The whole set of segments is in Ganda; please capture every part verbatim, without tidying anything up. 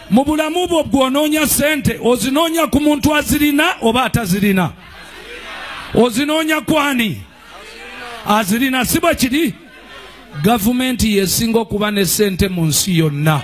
mu bulamu bwo bw'onoonya ssente ozinoonya ku muntu azirina oba atazirina? Ozinoonya kwani? Azirina. Si bwe kiri? Gavumenti yesinga okuba ne ssente mu nsi yonna.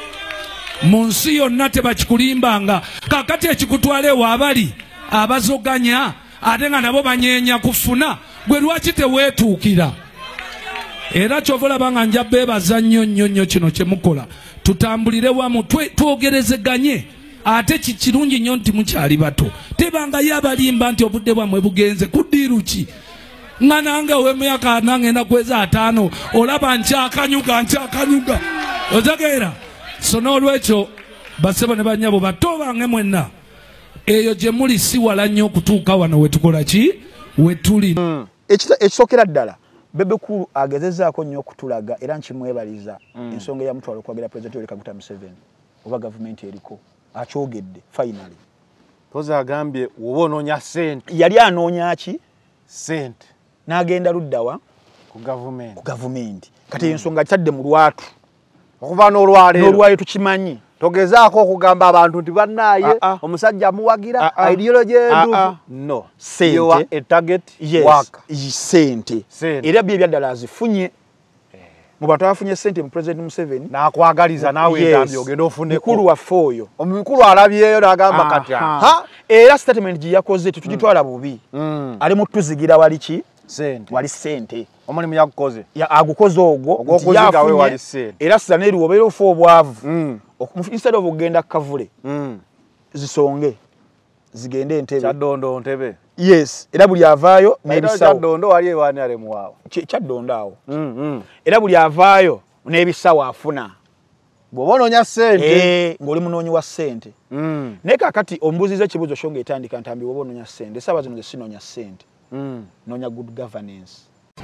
Mu nsi yonna tebakikulimbanga. Kakati ekikutwala ewa abali abazoganya ate nga nabo banyeenya kufuna, gwe lwaki teweetuukira? Era kyova olaba nga nja beebaza nnyo nnyo nnyo kino kye mukola. Tutambulire wamu twogerezeganye. Ate kirungi nnyo nti mukyali bato. Tebangayo abalimba nti obudde bwammwe bugenze. Kuddiiru ki? Nga nange ow'emyaka nange nakweza ataano olaba nkyakanyuga nkyakanyuga. Otegeera? So n'olwekyo basebo ne bannyabo bato bange mwenna eyo gye muli si wala nnyo okutuuka wano we tukola ki? We tuli. Mm. Ekisookera ddala Bebe Cool agezezaako nnyo okutulaga era nkimwebaliza mm. ensonga ya mutwalo okwagira Pulezidenti Yoweri Kaguta Museveni oba gavumenti eriko akyogedde finally. Toza agambye woba onoonya ssente. Yali anoonya ki? Ssente. N'agenda luddawa? Ku gavumenti. Ku gavumenti. Kati ensonga kitadde mu lwatu. Okuva n'olwaleero. N'olwaleero tukimanyi. Togezaako okugamba abantu nti bannaaye omusajja amuwagira ideology enduufu. No. Sente. You are a target yes. worker. Sente. Era bye byaddala azifunye. Mu bantu abafunye ssente mu President Museveni n'akwagaliza naawe entambye ogenda ofuneko. Mukulu waffe oyo. Omukulu alabyeyo n'agamba kati ha era statement gye yakoze tetugitwala bubi. Ali mu tuzigira wali ki? Sente. Wali sente. Omulimu yagukoze. Ya agukoze ogwo ogwokuziga we wali sente. Era sisa n'eri obeera ofa obwavu. Instead of ogenda kavule zisonge zigende entebe. Kyaddondo ntebe. Yes, era buli avaayo n'ebisawo. Kyaddondo wali ewaani ale muwaawo. Kyaddondo awo. Era buli avaayo n'ebisawo afuna. Bw'oba onoonya ssente. Eh, ng'oli munoonyi wa ssente. Naye kaakati ombuuziza ekibuuzo kyo ng'etandika ntambi bw'oba onoonya ssente. Essaawa zino ze sinoonya ssente. Noonya good governance.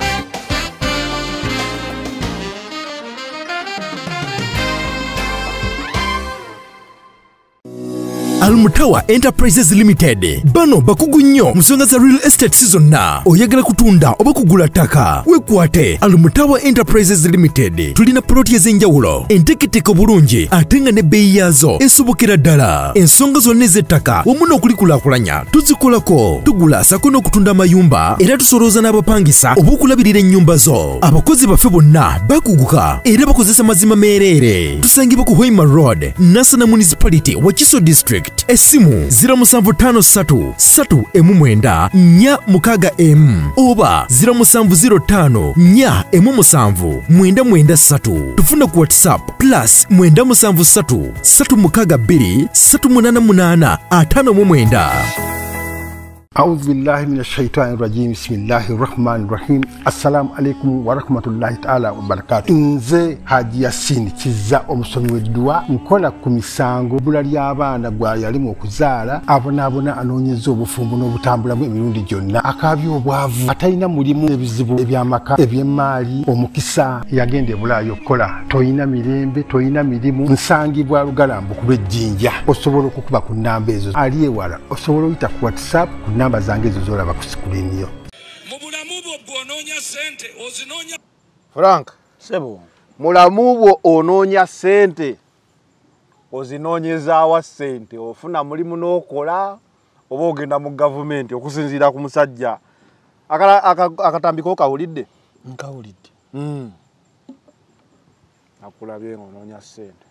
Almutawa Enterprises Limited bano bakugu nnyo musonga za real estate season na oyagala kutunda oba kugula ttaka wekwate Almutawa Enterprises Limited tulina ploti ez'enjawulo enteketeko bulungi ate nga ne bbeeyi yaazo esobokera ddala ensonga zonna ez'ettaka wamu n'okulikulaakulanya tuzikolako tugula sako n'okutunda amayumba era tusolooza n'abapangisa oba okulabirira ennyumba zo abakozi baffe bonna bakuguka era bakozesa mazima meereere tusangibwa ku Hoima Road Nasana Municipality Wakiso District Esimu zero seven five three three emu mwenda nnya mukaga M oba zero seven zero five nnya emu seven mwenda mwenda three tufuna ku WhatsApp plus mwenda musanvu three three mukaga two three munana munana atano mu mwenda. أعوذ بالله من الشيطان الرجيم بسم الله الرحمن الرحيم السلام عليكم ورحمة الله تعالى وبركاته nze Haji Yasin kiza omusomi w'eddwa nkola ku misango bula ly'abaana gwa yalimu okuzaala abonaabona anoonyeza obufumbo n'obutambulamu emirundi gyonna akaabya obwavu atalina mulimu ebizibu eby'amaka eby'emmaali omukisa yagenda ebulaayo okukola toyina mirembe toyina mirimu nsangibwa lugalambu ku lw'ejjinja osobola okukuba ku nnamba ezo ali ewala osobola oyita ku WhatsApp ku namba zange ezo z'olaba ku sikulini yo. Mu bulamu bwo bw'onoonya ssente ozinoonya. Frank Sebo. Mulamu bwo onoonya ssente ozinoonyezaawa ssente ofuna mulimu n'okola oba ogenda mu gavumenti okusinziira ku musajja akatambiko kawulidde? Nkawulidde. Nakulabye ng'onoonya ssente.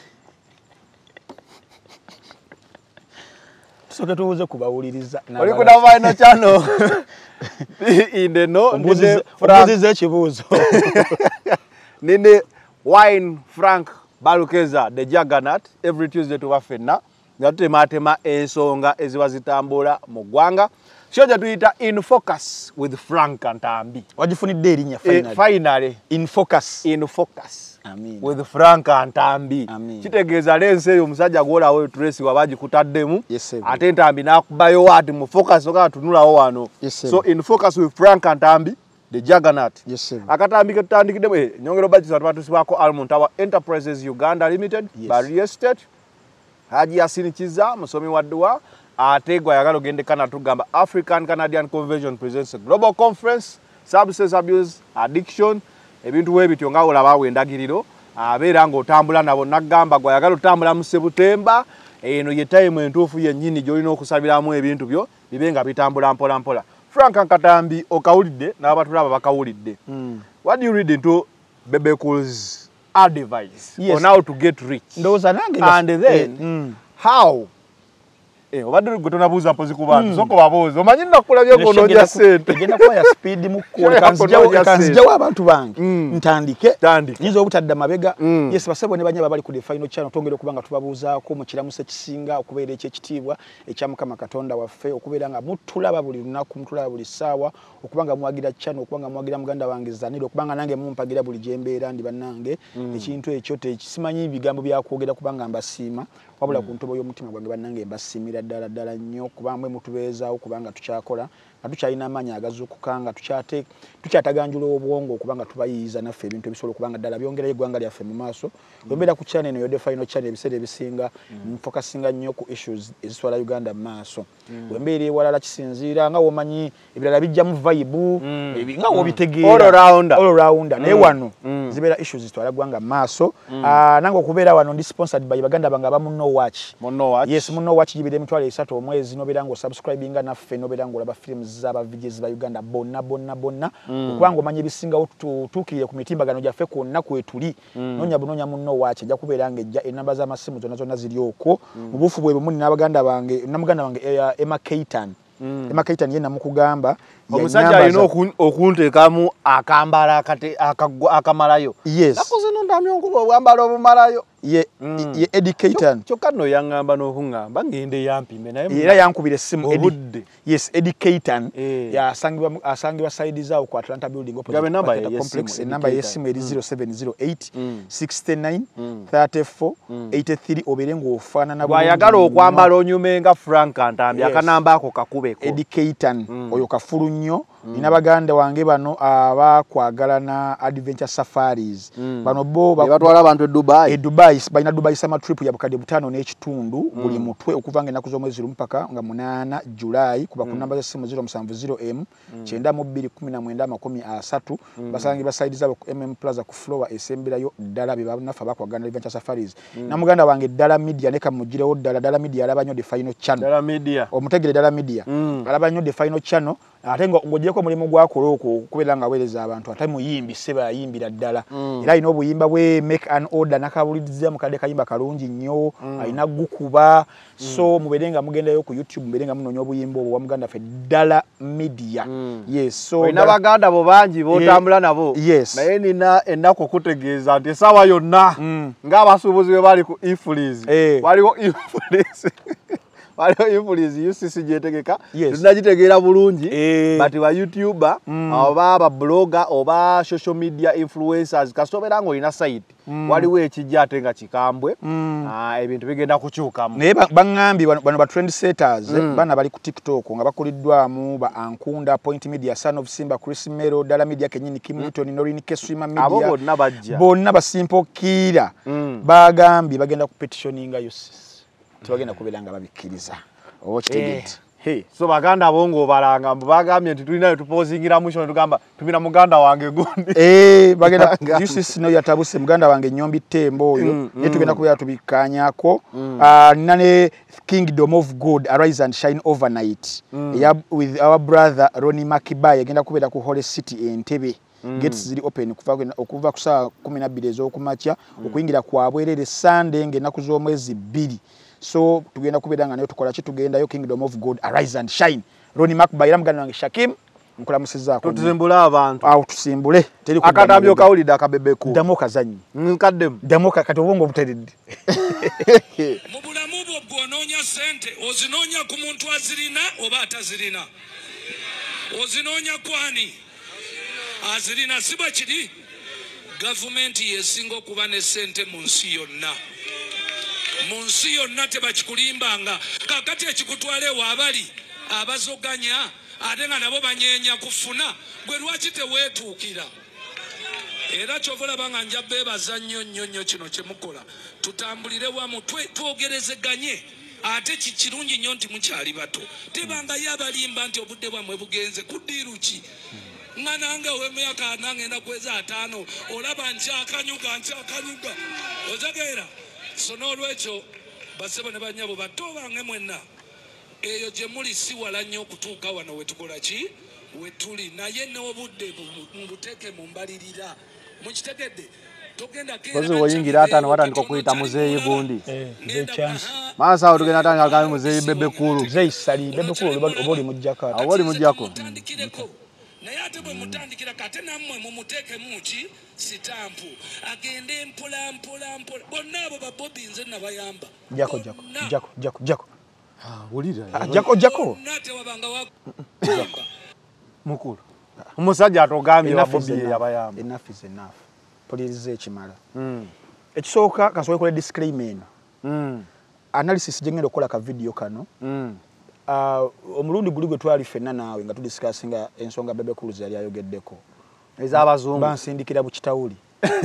Soke tubuze kubawuliriza. Oli ku Navaino channel. Inde no. Ombuziza ekibuuzo. Ninde Wine Frank Balukeza the Juggernaut every Tuesday tuba ffenna nga tutematema ensonga eziba zitambula mu ggwanga. Shoja tuyita In Focus with Frank Antambi. Wagifunidde erinnya finally. E, finally. In Focus. In Focus. Amin. With Frank Antambi. Amin. Kitegeeza lense eyo omusajja gwola we Tracy wabaji kutaddemu. Yes, ate Ntambi nakubayo wati mu focus oka tunulawo wano. Yes, so In Focus with Frank Antambi the Juggernaut. Yes, sir. Akatambi ketandikidemu eh nyongero baji sabatusibako Almutawa Enterprises Uganda Limited. Yes. Barry Estate. Haji Yasin Kiza musomi wa ddwa ategwa yagalo gende kana tugamba African Canadian Convention presents a global conference substance abuse addiction ebintu webityo nga olaba wendagiriro abeera ng'otambula nabo nagamba gwayagala otambula mu Sebutemba eno ye time entuufu yennyini gy'olina okusabiramu ebintu byo bibe nga bitambula mpola mpola. Frank Nkatambi okawulidde n'abatulaba bakawulidde. Mm. What do you read into Bebe Cool's advice yes. on how to get rich? Ndowooza nange and then mm. how eh obadde gutona buuza pozi ku bantu mm. soko babuuza omanyi nakulabye ngonoja sente egenda kwa ya speed mu kola kanzijawo kanzijawo abantu bange mm. ntandike nizo obutadda mabega mm. yes basebo ne banyaba bali ku the final channel tongere okubanga tubabuuzaako mu kiramu sekisinga okubeera ekyekitiibwa ekyamukama Katonda waffe okubeera nga mutulaba buli lunaku mutulaba buli ssaawa okubanga mwagira channel okubanga mwagira muganda wange zaniro okubanga nange mumpagira buli jembeera ndi bannange mm. ekintu ekyo tekisimanyi bigambo byakwogera kubanga mbasiima wabula mm. ku ntobo y'omutima gwange bannange mbasiimira ddala ddala nnyo kubanga mutubeezaawo kubanga tukyakola nga tukyalina amaanyi agazuukukanga tukyate tukyataganjula obwongo okubanga tubayiiza naffe ebintu ebisobola okubanga ddala byongerayo eggwanga lyaffe mu maaso wembeera ku channel eno yodde final channel ebiseera ebisinga nfokasinga nnyo ku issues eziswala Uganda mu maaso wembeera ewalala kisinziira nga womanyi ebirala bijjamu vibe nga wobitegeera all rounder all rounder naye wano zibeera issues zitwala ggwanga mu maaso nange okubeera wano ndi sponsored by baganda bange abamu no watch no watch yes muno watch jibire emitwalo esatu omwezi nobeera ngo subscribinga naffe nobeera ngo olaba films zaba videos ba Uganda bonna bonna bonna okubanga omanye ebisinga tutuukirire ku mitimbagano gyaffe kwonna kwetuli nonya bunonya muno watch ajja kubeera ng'ejja enamba z'amasimu zonna zonna ziri okwo mu bufu bwe bumuni n'abaganda bange namuganda wange Emma Keitan Emma Keitan ye namukugamba omusajja alina okunteekamu akambala akamalayo yes nakoze nondamyonkuba obwambala obumalayo ye mm. ye educator kyokka no yangamba n'okungamba ngende yampime naye era yankubira essimu obudde yes educator eh. ya asangibwa asangibwa side zaawo ku Atlanta building opposite complex enamba y'essimu eri zero seven zero eight six nine three four eight three oberengo ofaanana bwayagala okwambala onyume nga Frank Nkatambi yes. akanamba ako kakubeko educator mm. oyo kafulu nnyo mm. ina baganda wange bano abakwagalana adventure safaris mm. bano bo batwala abantu e Dubai e Dubai balina Dubai summer trip ya bukadde butano n'ekitundu mm. buli mutwe okuvanga ennaku z'omwezi mpaka nga munana July kuba ku mm. namba z'essimu zero seven zero M kyenda mu bbiri kumi na mwenda makumi asatu mm. basangi baside zabo ku M M Plaza ku floor esemberayo ddala be banafa bakwagana adventure safaris mm. na muganda wange ddala media ne kamugirewo ddala ddala media alabanyo the final channel ddala media omutegere ddala media mm. alabanyo the final channel ate ngo ngojeko mulimu gwakola okwo kubera nga weleza abantu ate muyimbi seba yimbira ddala mm. era ino obuyimba bwe make an order nakabuliza mukade kayimba kalungi nnyo mm. alina gukuba mm. so muberenga mugendayo ku YouTube muberenga munonya obuyimba obwo wa muganda fe ddala media mm. yes so ina baganda bo bangi botambula nabo yes naye nina enako kutegeeza nti sawa yonna mm. ng'abasuubuzi be bali ku Ifliz eh. waliwo Ifliz waliwo influence U C C jetegeka yes. tunagitegeera bulungi eh. but wa YouTuber mm. oba ba blogger oba social media influencers kasobera ngo ina site mm. waliwo ekijja ate nga kikambwe mm. ah ebintu bigenda kukyukamu naye bangambi bano ba trend setters mm. bana bali ku TikTok nga bakuliddwamu ba Ankunda Point Media Son of Simba Chris Mero Dala Media Kenyini Kim Newton mm. Norini Keswima Media abo bonna bajja bonna ba simple kira mm. bagambi bagenda ku petitioninga U C C tubagenda kubelanga babikiriza okitegete hey so baganda bongo balanga bagambye nti tulinayo tupozingira musho tugamba tumira muganda wange gundi eh bagenda U C C no yatabuse muganda wange Nyombi Tembo oyo mm, ne tugenda mm. kubera tubikanyako mm. uh, nane Kingdom of God Arise and Shine Overnight mm. ya with our brother Ronnie Makibaye agenda kubera ku Holy City Entebbe Mm. gates ziri open kuva okuva ku saa kumi na bbiri ez'okumakya mm. okuyingira kwabwerere Sunday ng'ennaku z'omwezi bbiri so tugenda kubedanga nayo tukola ki tugenda yo Kingdom of God Arise and Shine Ronnie Makibaye muganda wange Shakim nkola musizaako tuzimbula abantu awo tusimbule teri ku akatambyo kawulidde akabebeku damo kazanyi nkaddemu damo kati obongo buteredde mu bulamu bwo bw'onoonya sente ozinoonya ku muntu azirina oba atazirina ozinoonya kwani azirina siba kiri gavumenti yesinga okuba ne sente mu nsi yonna mu nsi yonna tebakikulimbanga kakati ekikutwala ewo abali abazoganya ate nga nabo banyeenya kufuna gwe lwaki teweetuukira era kyova olaba nga nja beebaza nnyo nnyo nnyo kino kyemukola tutambulire wamu twogerezeganye ate kikirungi nnyo nti mukyali bato tebangayo abalimba nti obudde bwamwe bugenze kuddiiru ki nga nange ow'emyaka nangenda kweza ataano olaba nkyakanyuga nkyakanyuga otegeera so n'olwekyo basebo ne banyabo bato bange mwenna eyo gye muli si wala nnyo okutuuka wano wetukola ki wetuli naye n'obudde mbuteeke mu mbalirira mukitegedde togenda kozi woyingira ataano watandika okuyita muzeeyi gundi nze chance maaso awo tugenda atandika agambe muzeeyi bebe kulu muzeeyi sali bebe kulu oba oli mujjako oba oli mujjako naye ate bwe mutandikira kate nammwe mumuteekemu ki sitampu agende mpola mpola mpola bonna abo babobi nze nabayamba jako jako jako jako jako wulira jako jako natewabanga wa mukulu omusajja atogambye babobi yabayamba enough is enough polirize ekimala ekisooka kasobola kola disclaimer eno analysis gyengenda okukola ka video kano omulundi guli gwe twali ffenna naawe nga tudiscussinga ensonga bebe kuluzi yali ayogeddeko ez'abazungu bansindikira bu kitawuli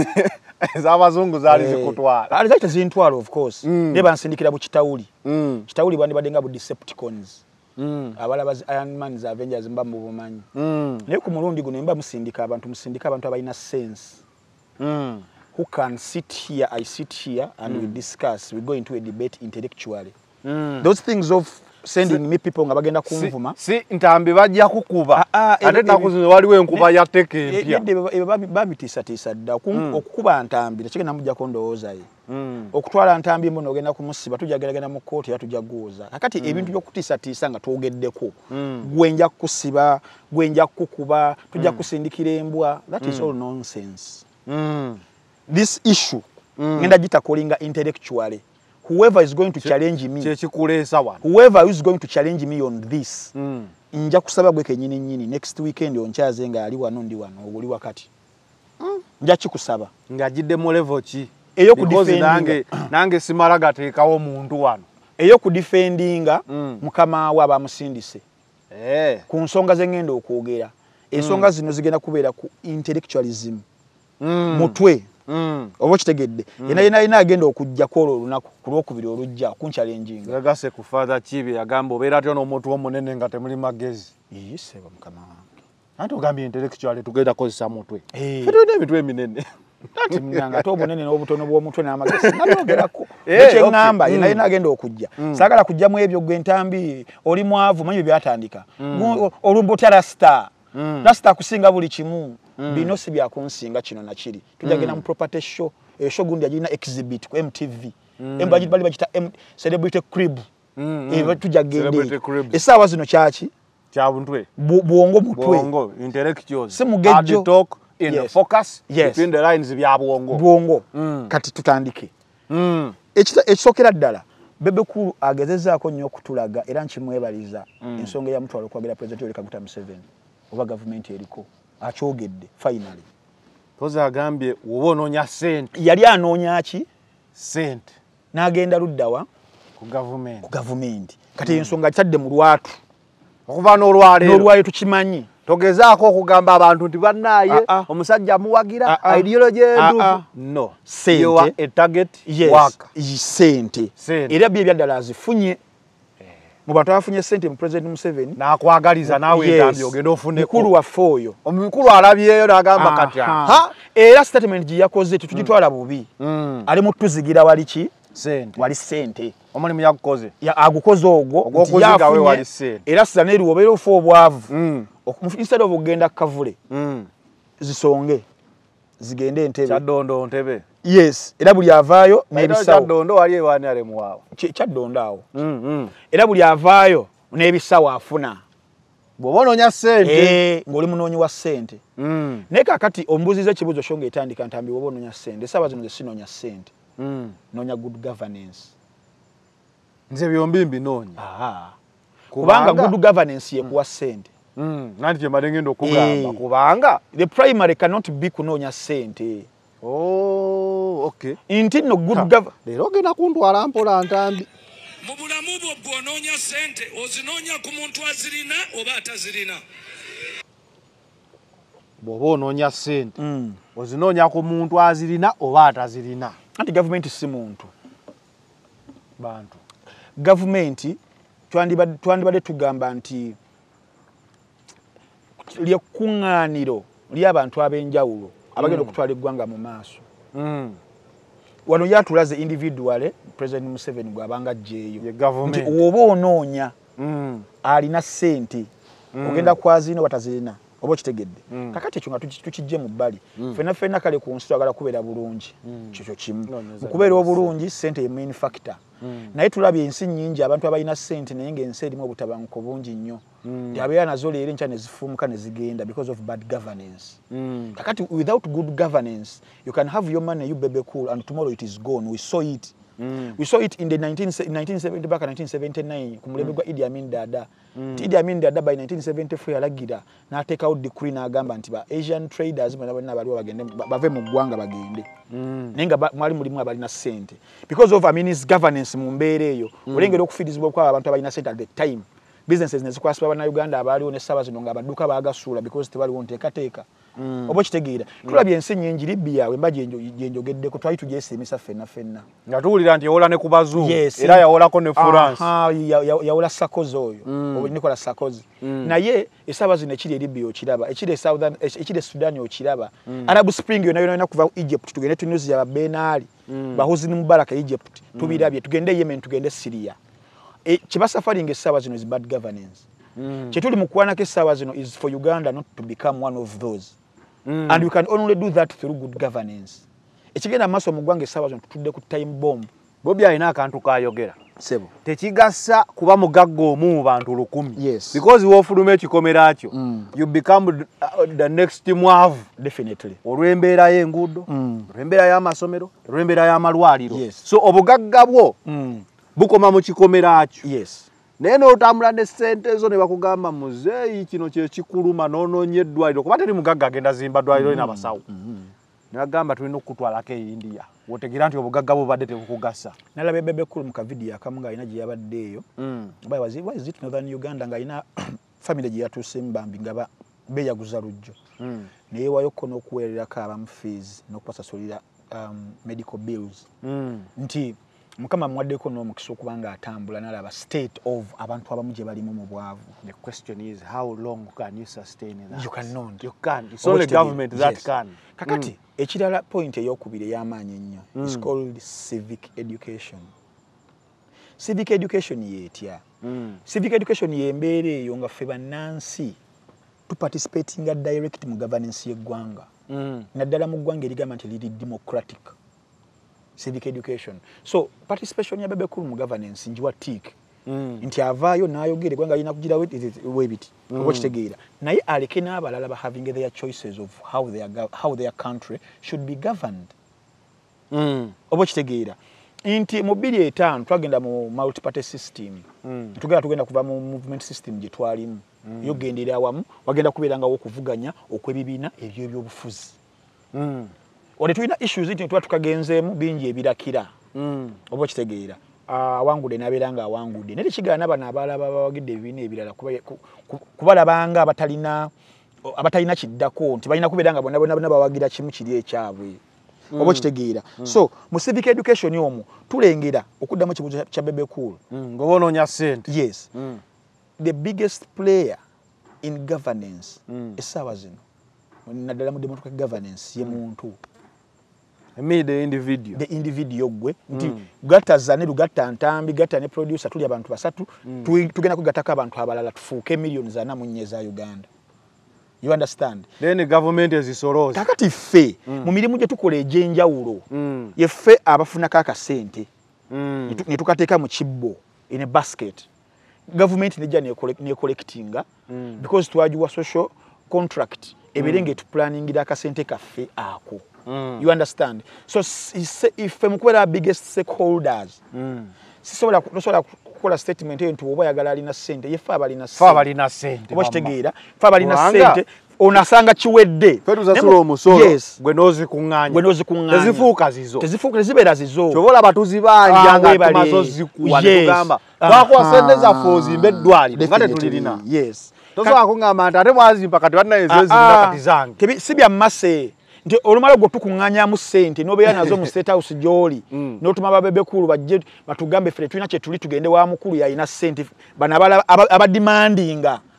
ez'abazungu zaali zikutwala ali zaita zintwala of course ne bansindikira bu kitawuli kitawuli bwandibadde nga bu Decepticons abalaba Iron Man za Avengers mba mu bumanyi naye ku mulundi guno mba musindika abantu musindika abantu abalina sense who can sit here I sit here and we discuss we go into a debate intellectually those things of sending me people nga bagenda kumvuma si ntambi bajja kukuba ate nakuzino waliwo enkuba ya teke empya babitisa tisa dda okukuba ntambi tekigenda mujja kondowooza ye okutwala ntambi mbono ogenda kumusiba tujageragenda mu kooti yatujja guuza kakati ebintu byokutisa tisa nga twogeddeko gwenja kusiba gwenja kukuba tujja kusindikira embwa that is all nonsense this issue ngenda gitakolinga intellectually whoever is going to challenge me chekikulesa wana whoever is going to challenge me on this mm. nja kusaba gwe kenyini nyini next weekend onchaze nga ali wano ndi wano oguli wakati mm. nja kikusaba ngajidde mu level ki eyo ku defending nange nange simaraga tekawo muntu wano eyo ku defendinga mm. mukama wa bamusindise eh ku nsonga zengendo okwogera ensonga mm. zino zigenda kubeera ku intellectualism mm. mutwe Mm. Obo kitegedde mm. ina ina ina agenda okujja kwolo lunaku kulwokubiri olujja kunchallenging yagase ku father chibi yagamba obeera atyo n'omuntu omunene nga temuli magezi yise bamukama wange anti ogambye intellectually tugenda kozesa mutwe hey. Fetwe n'emitwe eminene ati mnanga to obunene n'obutono bw'omutwe n'amagezi nalogerako ekye ngamba hey, okay. ina ina agenda okujja mm. sagala kujja mu ebyo gwe ntambi oli mwavu manyi byatandika mm. olumbo tarasta mm. rasta kusinga buli kimu Mm. bino si bya kunsinga kino na kiri tujagena mm. mu property show e show gundi yajina exhibit ku M T V mm. embaji bali bagita M celebrity crib mm. e tujagende esawa zino chachi cha buntwe buongo mutwe buongo intellectuals si mugejo talk in yes. the focus yes. between the lines bya buongo buongo mm. kati tutandike mm. ekita ekisokera ddala bebe kulu agezezaako nnyo okutulaga era nkimwebaliza mm. ensonga ya mutwalo kwagera president Yoweri Kaguta Museveni oba government eriko achogedde finally toza agambye wobononya sente yali anoonya ki sente n'agenda luddawa ku government ku government kati mm. ensonga kitadde mu lwatu okuva n'olwaleero n'olwaleero tukimanyi togezaako okugamba abantu nti bannaye omusajja amuwagira ideology enduufu no sente you are a target yes. work sente era bye byaddala azifunye mu bantu abafunye sente mu president Museveni n'akwagaliza naawe entambi ogenda ofuneko mukulu waffe oyo omukulu alabyeyo n'agamba kati ha era statement gye yakoze tetugitwala bubi mm. ali mu tuzigira wali ki sente wali sente omulimu yagukoze ya agukoze ogwo ogwokuziga we wali sente era saneri obeera ofa obwavu mm. instead of ogenda kavule mm. zisonge zigende entebe Kyaddondo ntebe yes era buli avaayo n'ebisawo Kyaddondo wali ewaani ali muwaawo Kyaddondo awo mm -hmm. era buli avaayo n'ebisawo afuna bw'obonoonya ssente eh ng'oli munoonyi wa ssente mm. naye kaakati ombuuziza ekibuuzo kyo ng'etandika ntambi bw'oba onoonya ssente essaawa zino ze sinoonya ssente mm. noonya good governance nze byombi mbinoonya aha kubanga good governance yekuwa ssente mm. nanti kye mbadde ngenda okugamba kubanga the primary cannot be kunoonya ssente. Oh, okay. Inti no good governance. Leero ogenda kuntwala mpola ntambi. Mu bulamu bwo gw'onoonya ssente ozinoonya ku muntu azirina oba atazirina. Bw'oba onoonya ssente mm. ozinoonya ku muntu azirina oba atazirina. Anti government si muntu. Bantu. Government twandibadde twandibadde tugamba nti lyekuŋŋaaniro ly'abantu ab'enjawulo abagenda okutwala eggwanga mu maaso. Wano yatulaze individually President Museveni gw'abanga ajjeeyo nti oba onoonya alina ssente ogenda kwazina watazirina oba kitegedde kakati ekyo nga tukijje mu bbali ffenna ffenna kale ku nsi twagala kubeera bulungi kyekyo kimu mu kubeera obulungi ssente ye main factor naye tulabye ensi nnyingi abantu abalina ssente naye ng'ensi erimu obutabanguko bungi nnyo nti abeera nazo leero enkya ne zifumuka ne zigenda because of bad governance. Kakati without good governance you can have your money you baby cool and tomorrow it is gone. We saw it. Mm. We saw it in the nineteen seventy back in nineteen seventy-nine kumulembe gwa Idi Amin Dada. Mm. Idi Amin Dada by nineteen seventy-four yalagira na take out decree na agamba nti ba Asian traders bana bana bali bagende bave mu gwanga bagende. Mm. Nenga mwali mulimu abali na sente because of Amin's governance mu mbeere eyo mm. olengera okufidizibwa kwa abantu abali na sente at the time. Businesses nezikwasibwa bana Uganda abaliwo ne saba zino nga baduka bagasuula because tebaliwo nteekateeka. Mm. Obo kitegeera mm. tulabye ensi nnyingi Libya wemba gyenjogedde ko twali tujesemisa ffenna ffenna nga tuwulira nti yawola ne ku bazungu yes. era yawolako ne France aha yawola Sarkozy oyo mm. obo Nicolas Sarkozy mm. naye esaba zino ekiri e Libya okiraba ekiri Southern ekiri Sudan okiraba mm. Arab Spring yona yona kuva Egypt tugende Tunisia ba Ben Ali mm. ba Hosni Mubarak Egypt mm. tubirabye tugende Yemen tugende Syria e kibasafari ngesaba zino is bad governance mm. Chetuli mukwana ke sawa zino is for Uganda not to become one of those. Mm. And we can only do that through good governance. Ekigenda maso mugwange sawa zino tutudde ku time bomb. Bobi alina akantu kayogera. Sebo. Tekigasa kuba mugaggo omu mu bantu lukumi. Yes. Because wofuluma ekikomera kyo. Mm. You become uh, the next mwavu. Definitely. Olwembeera y'enguudo, mm. olwembeera y'amasomero, olwembeera y'amalwaliro. Yes. So obugagga bwo mm. bukoma mu kikomera kyo. Yes. Neno otambula ne sente zo ne bakugamba muzeeyi kino kye kikuluma nonoonye eddwaliro kuba teri mugagga agenda zimba ddwaliro ina basawo. Ne bagamba tulina okutwalako e India. Wotegeera nti obugagga bubadde tebukugasa. Nalabe bebe kulu mu kavidiyo akamu ng'alina gye yabadde eyo. Oba was it Northern Uganda ng'alina family gye yatuuse Mbambi nga beeyaguza lujjo. Ne yeewayoko n'okuweererako abamu fees n'okubasasulira um, medical bills. Nti Mukama mwaddeko n'omukisa okubanga atambula nalaba state of abantu abamu gye balimu mu bwavu. The question is how long can you sustain that? You cannot. You can't. It's only government that yes. can. Kakati, mm. ekirala point ey'okubiri ey'amaanyi ennyo mm. is called civic education. Civic education yeetya. Mm. Civic education y'embeera eyo nga ffe bannansi tuparticipatinga direct mu governance y'eggwanga. Mm. Naddala mu ggwanga erigamba nti liri democratic. Civic education. So participation ya bebe kulu mu governance njiwa tik. Mm. Nti avaayo n'ayogere gwanga alina kugira webiti. Mm. Oba kitegeera. Naye aleke n'abalala ba having their choices of how their how their country should be governed. Mm. Oba kitegeera. Nti mu bbiri etaano twagenda mu multi party system. Mm. Tugenda tugenda kuva mu movement system gye twalimu. Mm. Yogendera awamu wagenda kubeeranga okuvuganya okw'ebibiina eby'ebyobufuzi. Mm. Wale tulina issues ziti tuba tukagenzeemu bingi ebirakira. Mm. Oba kitegeera. Awangude uh, nabeeranga awangude. Naye kigaana bano abalaba babagidde ebibiina ebirala kubalabanga abatalina abatalina kiddako nti balina kubeera bonna bonna bawagira kimu kiri ekyabwe. Mm. Oba kitegeera. Mm. So mu civic education omwo tulengera okuddamu kibuzo kya bebe cool. Mm. Ng'obonoonya ssente. Yes. Mm. The biggest player in governance mm. essaawa zino naddala mu democratic governance ye muntu. Mm. Me the individual. The individual gwe. Nti mm. gatta zane lugatta ntambi gatta ne producer tuli abantu basatu mm. tugenda kugataka abantu abalala tufuuke millions ana mu nnyeza Uganda. You understand? Then the government is isorozi. Kakati ffe mm. mu mirimu gye tukola ejjenjawulo mm. ye ffe abafuna kaka sente mm. ne tukateeka mu kibbo in a basket. Government nejja ne collectinga mm. because twajiwa social contract ebirenge mm. tu planning ida akasente kaffe ako. Mm. You understand? So if mukubera biggest stakeholders mm. sisobola kusobola kukola statement ento oba yagala alina sente yefa abalina sente fa abalina sente oba kitegeera fa abalina sente onasanga kiwedde fetu za sulo musolo yes. gwe nozi kunganya gwe nozi kunganya tezifuuka zizo tezifuuka zibera zizo chobola batuzi banja nga tumazo zikuwa yes. Tugamba twako sente za fozi mbeddwali ngate tulirina yes tozo akungamba ate mwazi mpaka twana ezezi ndakati zange tebi sibya mase nti olumala gwo tukunganya mu sente nobeera nazo mu state house joli mm. n'otuma babebe kulu bajje batugambe fere tulina kye tuli tugende wa mukulu yalina sente bana abala aba demandinga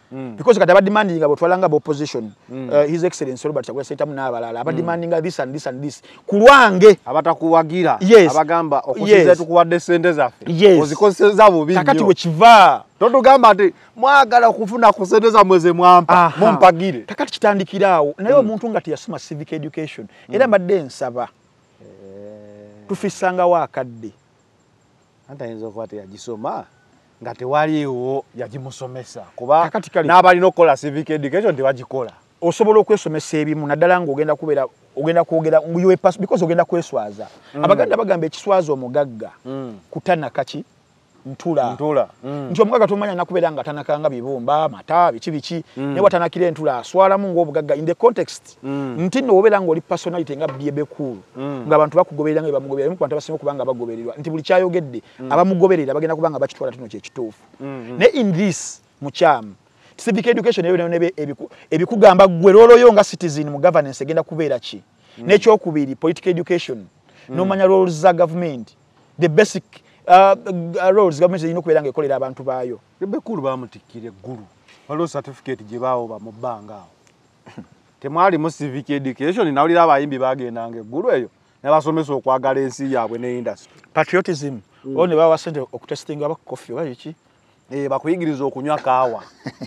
Mm. Because kati aba demanding abo twalanga abo opposition mm. uh, His Excellency Robert Kyagulanyi Ssentamu n'abalala aba mm. demanding this and this and this kulwange abatakuwagira yes. abagamba okusiza yes. tukuwadde sente zaffe yes. ozikozesa bubi nnyo kakati we kiva totugamba nti mwagala kufuna ku sente za mweze mwampa mumpagire kakati kitandikiraawo naye mm. omuntu nga teyasoma civic education mm. era mbadde nsaba eh. tufisangawo akadde anta yinza okuba teyagisoma nga tewaliwo yagimusomesa kuba n'abalina okukola civic education tebagikola osobola okwesomesa ebimu naddala ng'ogenda kubeera ogenda kwogera because ogenda kweswaza mm. abaganda bagamba ekiswaza omugagga mm. kutana kaki ntula ntula mm. nti omugagga tomanya nakubeera nga tanakanga bibumba mata biki biki mm. ne watanakira entula aswalamu ng'obugagga in the context mm. nti nno obeera ng'oli personality nga byebe cool mm. ng'abantu bakugoberera nga bamugoberera mu bantu abasinga kubanga bagobererwa nti buli kyayogedde mm. abamugoberera bagenda kubanga bakitwala tuno kye kituufu mm. ne in this mukyamu civic education eyo nebe ebikugamba gwe loloyo nga citizen mu governance egenda kubeera ki mm. n'ekyokubiri political education mm. nomanya roles za government the basic uh, uh, roles government zirina okubeera ng'ekolera abantu baayo ebekulu bamutikira eggulu waliwo certificate gye baawoba mu bbanga awo temwali mu civic education nawulira abayimbi bagendanga eggulu eyo nebasomesa okwagala ensi yaabwe ne industry patriotism mm. o ne bawa sente okutestinga abakofi oba ki eh bakuyigiriza okunywa kaawa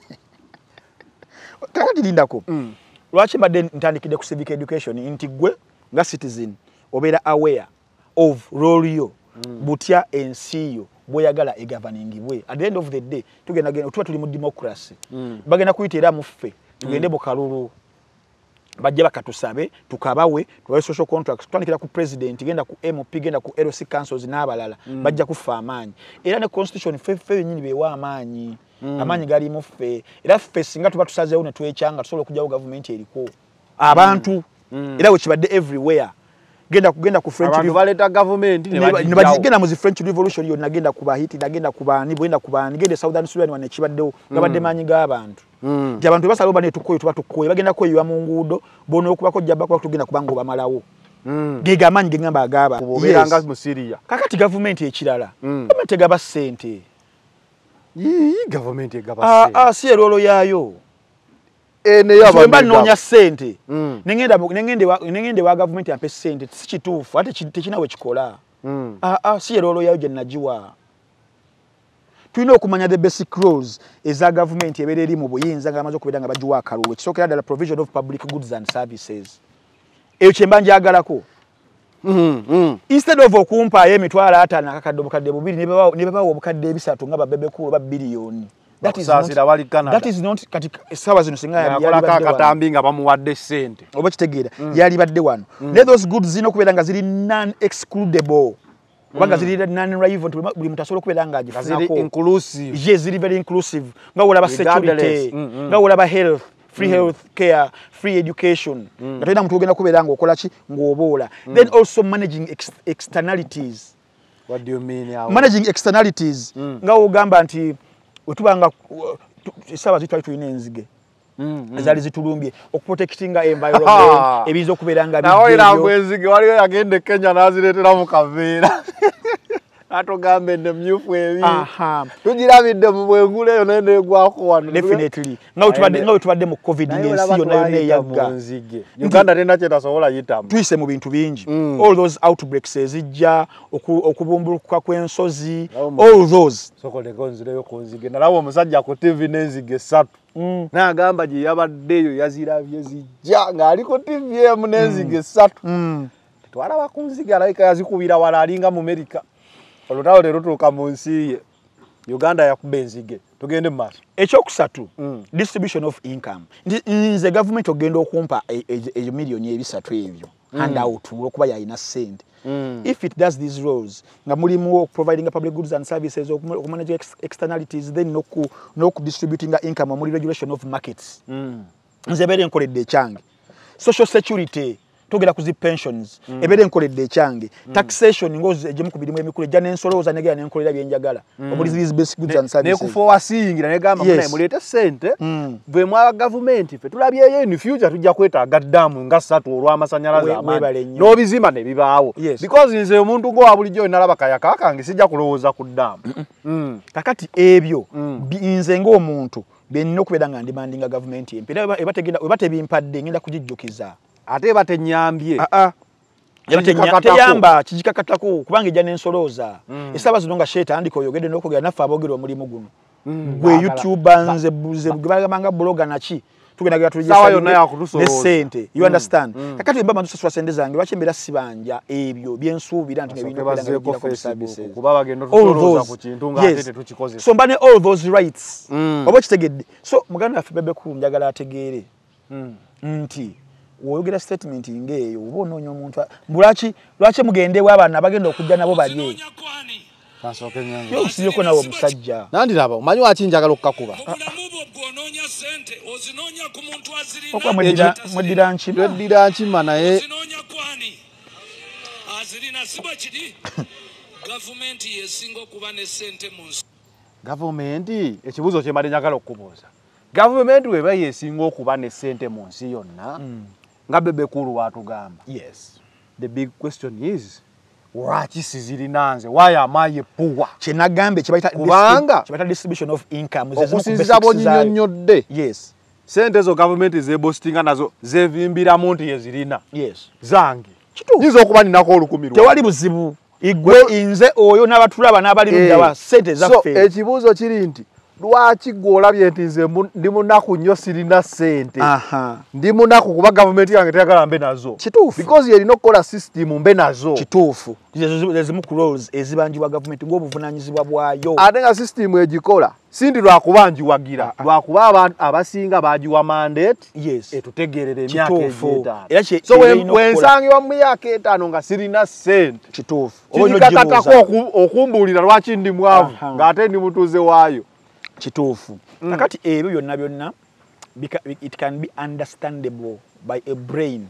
kakati lindako mm. lwaki mbadde ntandikidde ku civic education nti gwe nga citizen obeera aware of role yo mm. butya ensi yo bweyagala egoverning bwe at the end of the day tugenda genda tuba tuli mu democracy mm. bagenda kuyitira muffe tugende mm. bukalulu bajja bakatusabe tukabawe tuwaye social contracts twandikira ku president genda ku M P genda ku L C councils n'abalala mm. bajja kufa amaanyi era ne constitution fefe nyinyi bewa amaanyi mm. amaanyi gali muffe era ffe singa tuba tusazeewo ne twekyanga tusobola okujjawo government eriko abantu mm. era we kibadde everywhere genda kugenda ku French abantu baleta government ne bagenda mu French Revolution yo nagenda kuba hiti nagenda kubani bwenda kubani gende Southern Sudan wane kibaddewo gabadde mm. maanyi g'abantu mm. nti abantu basalo bane tukoye tuba tukoye bagenda kweyiwa mu nguudo bono okubako jjaba kwa tugenda kubango bamalawo mm. gega amaanyi gengamba agaba kuboberanga yes. mu Syria kakati government ekirala mm. government egaba sente yi government egaba ah, sente ah si erolo yayo ene yaba mba nonya sente mm. nengenda nengende wa nengende wa government ampe sente si kituufu ate tekinawe kikola mm. ah ah si erolo yayo je najiwa tulina okumanya the basic rules eza government ebeera eri mu buyinza nga amaze okubeera nga bagiwa akalulu ekisookera ddala provision of public goods and services eyo kyemba njagalako mm -hmm. instead of okumpaayo emitwalo ataano akakadde obukadde bubiri ne babawa obukadde ebisatu nga babebekulu ba biliyoni that is not that is not katika sawa zino singa yali yali katambi nga bamuwadde sente oba kitegeera mm. yali badde wano mm. ne those goods zino kubeera nga ziri non excludable wanga ziri non rival buli mutasobola okubeera nga agifunako ziri inclusive yes ziri very inclusive nga wolaba security mm -hmm. nga wolaba health free mm. health care free education mm. nga tolina muntu ogenda kubeera ng'okola ki ng'oboola mm. then also managing ex externalities what do you mean how? managing externalities mm. nga ogamba nti wetubanga esaawa zitwali tulina enzige mm, mm. ezali zitulumbye okuprotectinga environment ebiza okubeera nga bijjo enzige waliyo yagende Kenya nazireetera mu kaveera atogambe ne myufu ebi tugirabidde mu bwengule eyo nende egwako wano definitely nga wetubadde nga wetubadde mu covid n'ensi yonna yonna eyagga Uganda tena kyetasobola yitamu tuyise mu bintu bingi mm. all those outbreaks ezijja okubumbulukuka kw'ensozi all those sokoleko nzireyo ku nzige nalaba omusajja ku T V n'enzige ssatu mm. n'agamba gye yabaddeyo yazirabye zijja ng'ali ku T V emu n'enzige ssatu mm. twalaba ku nzige alabika yazikubira wala alinga mu America olutawo leero tuuka mu nsi ye Uganda yakuba enzige tugende mu maaso ekyokusatu mm. distribution of income nze government ogenda okumpa eyo miliyoni ebisatu ebyo mm. handout okuba yalina sente mm. if it does these roles nga mulimu providing public goods and services okumanage ex externalities then noku noku distributing income omuli regulation of markets mm. nze beere nkoledde ekyange social security togera kuzi pensions mm. ebere nkoledde ekyange mm. taxation ngozi ejimu kubirimu emikulu ejja n'ensoloza negera n'enkolera byenjagala mm. omuli these basic goods and services ne kufowa singira ne gamba yes. mulete sente mm. bwe mwa government fe tulabye in future tujja kwetaaga ddamu nga ssatu olw'amasanyalaze amaanyi n'obizima ne bibaawo yes. because nze omuntu ngo abulijjo nalaba kayaka kange sijja kulowooza ku ddamu mm -mm. mm. kakati ebyo mm. nze ng'omuntu benina okubeera nga ndimandinga gavumenti empi era eba tegenda eba tebimpadde ngenda kugijjukiza ate eba tenyambye aa teyamba kigikakatako kubanga ejja n'ensolooza esaba zino nga sheeta andika oyogedde n'okwogera naffe aboogera omulimu guno gwe youtuber nze buze bagamba blogger naki tugenda gya tujesa ne sente you understand kakati mbamba tusasula sente zange lwaki mbera sibanja ebyo byensuubira nti nebino kubanga ku services kuba bagenda tutoloza ku kintu nga ate tukikoze so mbane all those rights obo kitegedde so muganda affe bebe ku njagala ategeere nti woyogera statement ngeeyo oba onoonya omuntu lwaki lwaki mugendewo abaana bagenda okujja nabo balye kasoke nyanga yo usiyeko nawo omusajja nandiraba omanyi waki njagala okukakuba okwa mwedira mwedira nki mwedira nkima naye azirina siba kiri gavumenti yesinga okuba ne sente mu nsi gavumenti ekibuzo kye mali njagala okubuuza gavumenti weba yesinga okuba ne sente mu nsi yonna nga bebe kulu watugamba yes the big question is lwaki sizirinanze why am I poor kyenagambe kibaita kubanga kibaita distribution of income okusinziza bonnyonnyodde yes sente zo gavumenti zebostinga nazo zevimbiramu nti yezirina yes zange kituufu nyiza okuba ninako olukumi lwa tewali buzibu igwe inze oyo n'abatulaba n'abali luddawa sente zaffe so ekibuuzo kiri nti lwaki gwolabye nti nze ndi munaku nnyo sirina sente ndi munaku kuba gavumenti yange teyagala mbe nazo kituufu because yerina okukola system mbe nazo kituufu ezimu ku roles ezibanjibwa gavumenti ng'obuvunaanyizibwa bwayo ate nga system egikola sindi lwakuba njiwagira lwakuba abantu abasinga bagiwa mandate yes etutegeerera emyaka egy'etaano so wensangibwa mu myaka etaano nga sirina sente kituufu kikakatako okumbuulira lwaki ndi mwavu ng'ate ndi mutuuze waayo kituufu kakati ebyo byonna byonna it can be understandable by a brain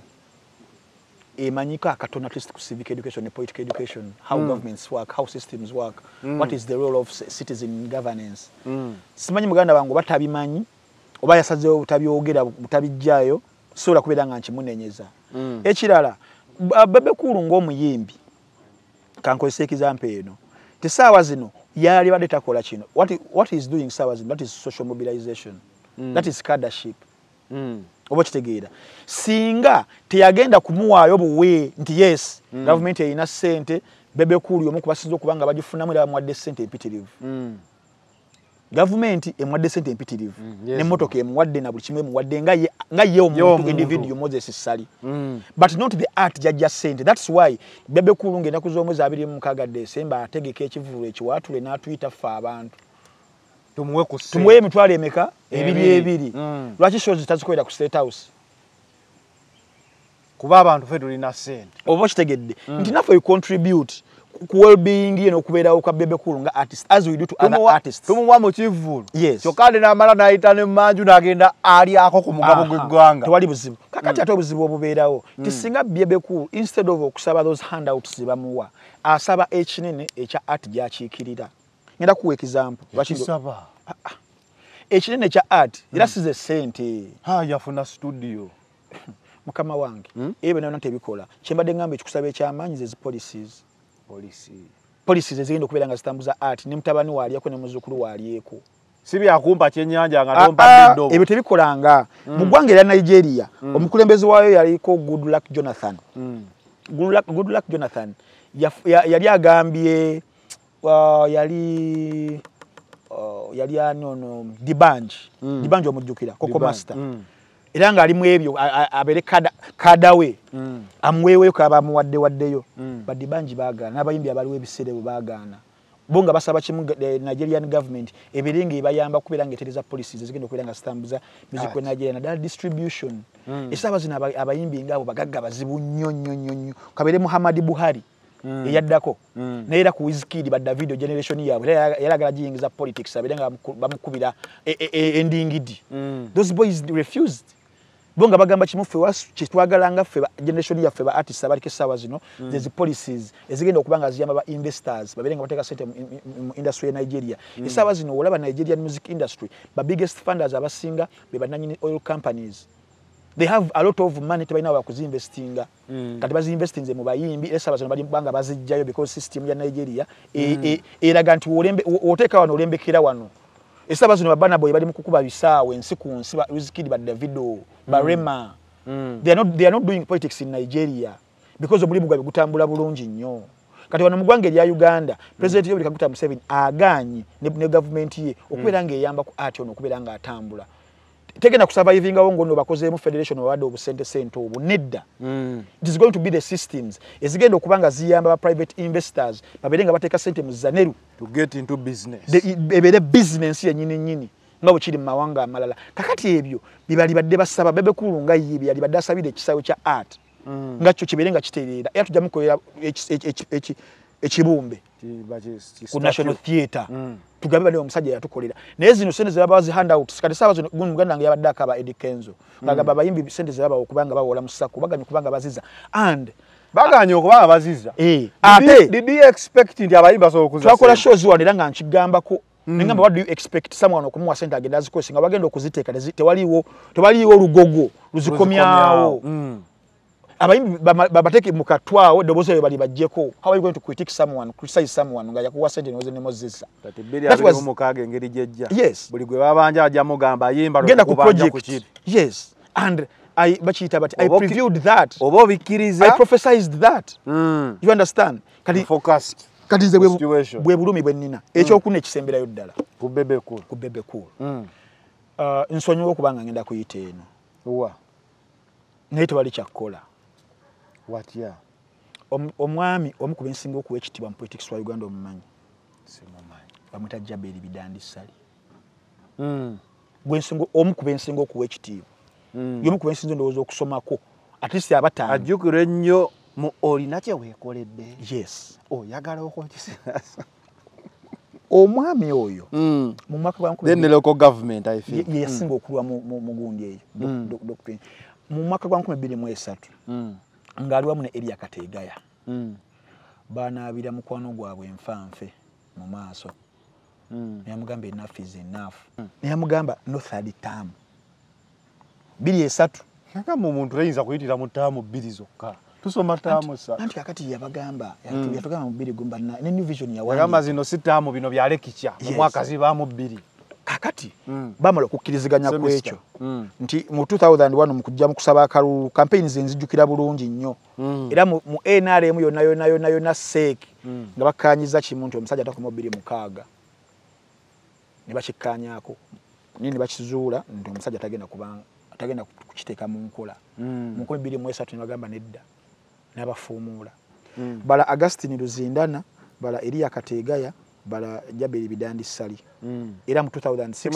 emanyika akatona at least ku civic education and political education how mm. governments work how systems work mm. what is the role of citizen in governance mm. simanyi muganda bangu batabimanyi oba yasazeewo butabyogera butabijjaayo sobola kubeera nga nkimunenyeza mm. ekirala Bebekulu ng'omuyimbi kankozesa example eno tesaawa zino yali badde takola kino what is, what is doing saawa zino that is social mobilization mm. that is cadreship mm. oba kitegeera singa teyagenda kumuwaayo buwe nti yes mm. government erina ssente Bebekulu omu kubasinza okubanga bagifunamu era bamuwadde ssente empitirivu mm. government emwadde ssente empitirivu mm, yes, n'emmotoka emuwadde na buli kimu emuwadde nga ye nga ye omuntu individual Moses Sali mm. but not the art jajja ssente that's why Bebekulu ngenda kuzomwezi abiri mu mukaaga December ategeka ekivulo ekiwaatule n'atuyita ffe abantu tumuwe ku ssente tumuwe emitwalo emeka ebiri ebiri mm. lwaki shows tazikolera ku State House kuba abantu ffe tulina ssente oba kitegedde mm. nti naffe we contribute ku well-being yeno okubeerawo kwa Bebekulu nga artist as we do to other artists tumuwa mu kivulu yes kyokka n'amala n'ayita ne manju n'agenda alyako ku mugabo gw'eggwanga tewali buzibu kakati ate obuzibu obubeerawo ti singa Bebekulu instead of okusaba those handouts bamuwa asaba ekinene ekya art gy'akiikirira ngenda kuwa example bakisaba ekinene ekya art era size ssente ha yafuna studio mukama wange ebyo byonna tebikola kyembadde ngamba ekikusaba ekyamaanyi ze policies policy policies ezigenda okubeera nga zitambuza art ne mutabani waalyeko ne muzzukulu waalyeko si byakumpa kyennyanja nga tompadde eddobo ebyo tebikolanga mu ggwanga erya Nigeria omukulembeze waayo yaliko Goodluck Jonathan Goodluck Jonathan yali agambye yali yali anono Dibanji Dibanji omujjukira Koko Master era nga ali mu ebyo abere kada kadawe mm. amwewe ko abamuwadde waddeyo mm. Badibanji bagana n'abayimbi abaliwe ebiseere bagana bonga basaba kimu Nigerian government ebiringa ibayamba kubera ngetereza policies zigenda kubera nga stambuza music in Nigeria na distribution mm. esaba zina abayimbi ngabo bagagga bazibu nnyo nnyo nnyo kabere Muhammad Buhari mm. eyaddako mm. neera ku Wizkid ba Davido generation yawe yalagala jiyingiza politics abirenga bamukubira endingidi mm. those boys refused bonga bagamba kimufe wasu kitwagalanga ffe generation ya ffe ba artists abalike sawa zino mm. these policies ezigenda okubanga ziyamba ba investors baberenga bateka sente mu industry ya Nigeria mm. esawa zino olaba Nigerian music industry ba biggest funders abasinga be bananyini oil companies they have a lot of money tebalina bakuzinvestinga mm. kati bazinvestinze mu bayimbi esawa zino bali banga bazijjayo because system ya Nigeria mm. e, e, eraga nti olembe oteka wano olembekera wano esaba zino babana boy bali mukukuba bisaawe ensi ku nsi ba Wizkid ba Davido ba Rema mm. they are not they are not doing politics in Nigeria because omulimu gwa gutambula bulungi nnyo kati wano mugwange lya Uganda president Yoweri Kaguta Museveni aganyi ne, ne government ye okubera nga eyamba ku ati ono okubera nga atambula tegena kusurviving awo no bakoze mu federation wado obusente sente obu nedda mm. it is going to be the systems ezigenda okubanga ziyamba ba private investors baberenga bateka sente mu zaneru to get into business ebere business ye nyini nyini ngabo kiri mawanga amalala kakati ebyo bibali badde basaba bebe kulunga yibi yali badde asabide kisawo kya art mm. ngacho kiberenga kiterera yatujja mukolera ekibumbe ku National Theatre mm. tugabe bali omusajja yatukolera naye zino sente zaba bazi handouts kati saba zino Uganda nga yabadde akaba Eddie Kenzo bagamba mm. bayimbi sente zaba okubanga bawola musako baganya kubanga baziza and baganya okubanga baziza eh ate did you expect ndi abayimba so okuza twakola shows wandira nga nkigamba ko mm. ngamba what do you expect someone okumuwa sente agenda azikosinga bagenda okuziteeka tewaliwo tewaliwo lugogo luzikomyawo mm. abayimbi babateke mukatwao dobozo bali bajjeko how are you going to critique someone criticize someone nga yakuwa sente noze ne Moses that bili ali mu kage ngeri jejja yes buli gwe babanja ajja mugamba yimba genda ku project yes and I bachita but I previewed that obo bikiriza I prophesized that mm. you understand kati focused kati ze bwe bulumi bwe nina ekyo kuna ekisembera yoddala ku bebe cool ku bebe cool mm. uh nsonyiwo okubanga ngenda kuyita eno wa naito bali kyakola what ya Om, omwami omukuba ensingo okuwa ekitibwa mu politics wa Uganda omumanyi simumanyi bamuta Jaberi Bidandi Sali mm. gwensingo omukuba ensingo okuwa ekitibwa mm. yomukuba ensingo ndowooza okusomako at least abatano ajjukire nnyo mu olina kye weekoledde yes oyagala okwekisasa omwami oyo mm. mu mwaka gwa then the local government I think ye yasinga okulwa mu mugundi eyo doctor mu mwaka gwa nkumi bbiri mu esatu mm. ngaliwa mune Elia Kategaya mm. banaabira mukwano gwabwe enfanfe mu maaso mm. yamugamba enough is enough mm. yamugamba no third term biri esatu kama umuntu reyinza kuyitira mu term bbiri zokka tusoma term sa anti kakati yabagamba mm. yatugamba mu bbiri gumba na ne new vision ya wani kama zino si term bino byale kicha mu mwaka ziba mu bbiri kakati mm. bamala kukiriziganya kwekyo mm. nti mu two thousand one mukujja mu kusaba akalulu campaigns enzijukira bulungi nnyo mm. era mu, mu N R M yonna yonna yonna yonna S E C mm. nga bakanyiza kimuntu omusajja atakoma bbiri mukaaga ne bakikanyako nini bakizuula nti omusajja tagenda kubanga tagenda kukiteeka mu nkola mm. mu bbiri mu esatu nibagamba nedda n'abafuumuula mm. bala Augustine Luzindana bala Elia Kategaya bala Jaberi Bidandi Sali mm. era mu two thousand six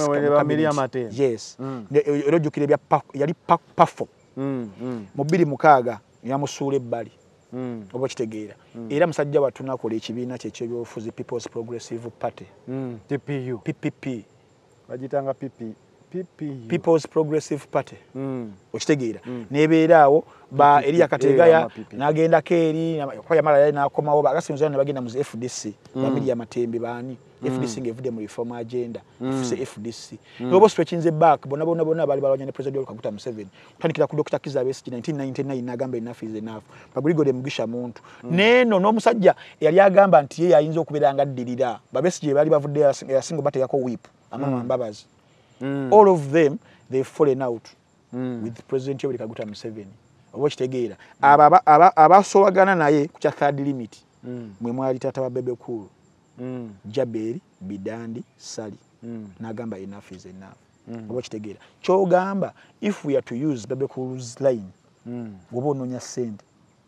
yes mm. ero jukire bya yali pafo mm. mm. mu bbiri mukaaga yamusuula ebbali mm. obo kitegeera mm. era musajja watuna kola ekibiina kye ky'ebyobufuzi People's Progressive Party mm. T P U P P P bagitanga P P P P U People's Progressive Party mm. okitegeera mm. nebeeraawo ba Elia Kategaya nagenda keeri kwa yamala yali nakomawo bagasinzana ne bagenda mu F D C mm. bamili ya matembe bani mm. F D C ngevudde mu reform agenda mm. F D C mm. nobo stretching back bona bona bona bali balwanya ne president Kaguta Museveni tanikira ku Doctor Kizza Besigye nineteen ninety-nine nagamba enough is enough bagurigo de mugisha muntu mm. neno no musajja yali agamba nti ye yayinza okubera nga ddirira Besigye bali bavudde ya single bate yako whip amama mm. mbabazi mm. all of them they fallen out mm. with President Yoweri Kaguta Museveni obo kitegeera aba abasobagana naye ku kya third limit mm. mwe mwali tata wa bebe cool mm. Jaberi Bidandi Sali mm. nagamba enough is enough mm. obo kitegeera kyogamba if we are to use bebe cool's line mm. gobo nonya sente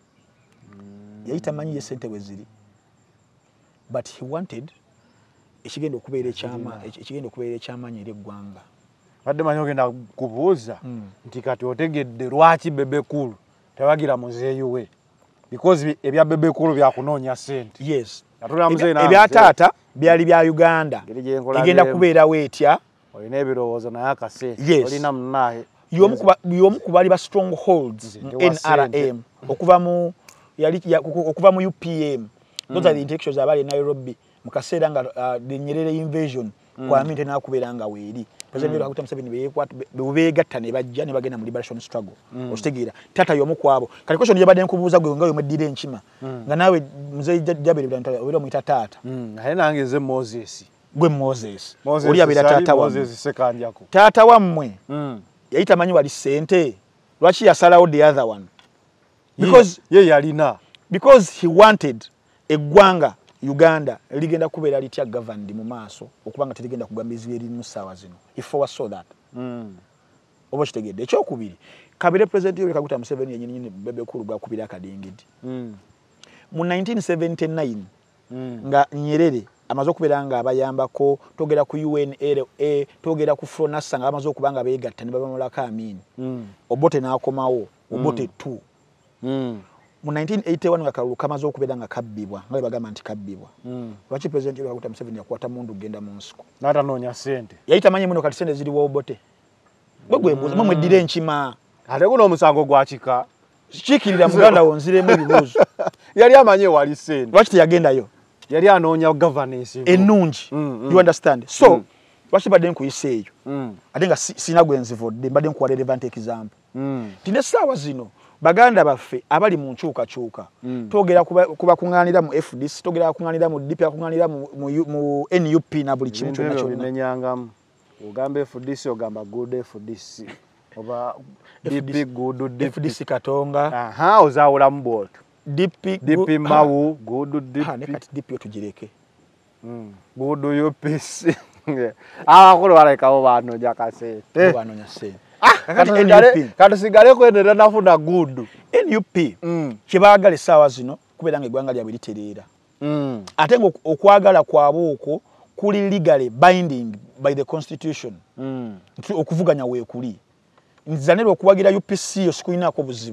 mm. yayita manyi ye sente weziri but he wanted ekigenda okubeera ekyama ekigenda okubeera ekyamanyi eri eggwanga badde manyi ogenda kubuuza mm. nti kati otegedde lwaki bebe cool tewagira muzeeyo we because ebya bebe cool byakunoonya sente yes ebya taata byali bya Uganda egenda kubeera weetya olina ebirowoozo naye akasente olina munaahe y'omu ku bali ba strongholds mu N R M okuva mu yali okuva mu U P M those are the intellectuals abali Nairobi mu kaseera nga the Nyerere invasion kwa minte nakubeera nga weeri President Kaguta Museveni beekwata bebegatta ne bajja ne bagenda mu liberation struggle okitegeera tata y'omu kwabo kali question yabadde nkubuuza gwe nga yo muddira enkima nga nawe muzee Jaberi Bidandi obera muyita tata naye nange nze Moses gwe Moses oli abira tata wa Moses sekanjako tata wammwe mm yaita manyi wali sente lwachi yasalawo the other one because ye yalina because he wanted eggwanga Uganda ligenda kubeera litya governed mu maaso okubanga terigenda kugambizibwa eri mu sawa zino if we saw that mm obo kitegedde ekyokubiri kabire president Yoweri Kaguta Museveni yennyini bebe kulu gwa kubira akadingidi mm mu nineteen seventy-nine mm nga Nyerere amaze okubeera nga abayambako togera ku U N L A togera ku Fronasa nga amaze okubanga beegatta ne babamulako amini mm Obote n'akomawo Obote mm. two mm mu nineteen eighty-one nga kalulu kamaze okubeera nga kabbibwa nga bagamba nti kabbibwa mm lwaki president Yoweri Kaguta Museveni yakwata mundu genda mu nsiko nata nonya sente yayita manyi muno kati sente ziri wa Obote bwe mbuza mwe mwedire enkima ate guno omusango gwakika kikirira muganda wonziremu ebibuuzo yali amanye wali sente lwaki teyagendayo yali anoonya governance ennungi mm, mm. you understand so mm. lwaki badde nkuyisa eyo mm. ate nga sina gwenzivodde mbadde nkuwa relevant example mm. tine essaawa zino baganda baffe abali mu nkyukakyuka mm. togera kubakuŋŋaanira mu F D C togera kuŋŋaanira mu D P akuŋŋaanira mu, mu, mu N U P na buli kimu kyonna kyonna binenyangamu ogamba F D C ogamba good F D C oba D P good D P F D C Katonga aha ozaawulamu bwotyo D P D P Mawu good D P ne kati D P otugireke mm. good U P C abakulu balekawo banoonya kasente banoonya sente katusigale kwenera nafuna good N U P mm. kyebaagala essaawa zino kubeera nga eggwanga lyabwe litereera mm. ate nga okwagala kwabwe okwo kuli legally binding by the constitution mm. okuvuganya weekuli nzanira okuwagira U P C yo sikulinaako buzibu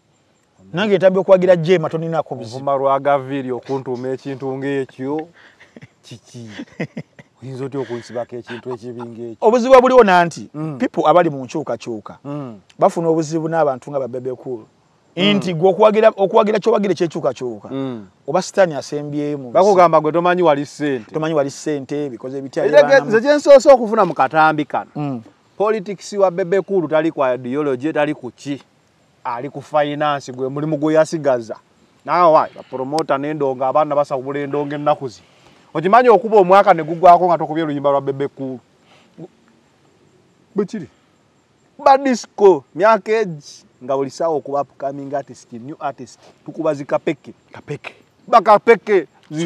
nange etabye okuwagira Jema toninaako buzibu vuma lwagaviiri okuntuma ekintu ng'ekyo kiki oyinza otya okunsibako ekintu ekibinga ekyo obuzibu buliwo nanti mm. people abali mu nkyukakyuka mm. bafuna obuzibu n'abantu nga babebekulu inti gwe okuwagira okuwagira kyowagira ekyekyukakyuka mm. oba sitaani asembyemu bakugamba gwe tomanyi wali ssente tomanyi wali ssente bikoze bitya nze kyensoose okufuna mu katambi kano mm. politics wa bebekulu tali kwa ideology tali ku ki ali ku finance gwe mulimu gwe yasigaza naawe wayi bapromota n'endonga abaana basawula endonga ennaku zi okimanyi okuba omwaka ne gugwako nga tokubye oluyimba lwa bebekulu bwekiri badisco myaka egi nga buli ssaawa okuba upcoming artist new artist tukuba zikapeke kapeke bakapeke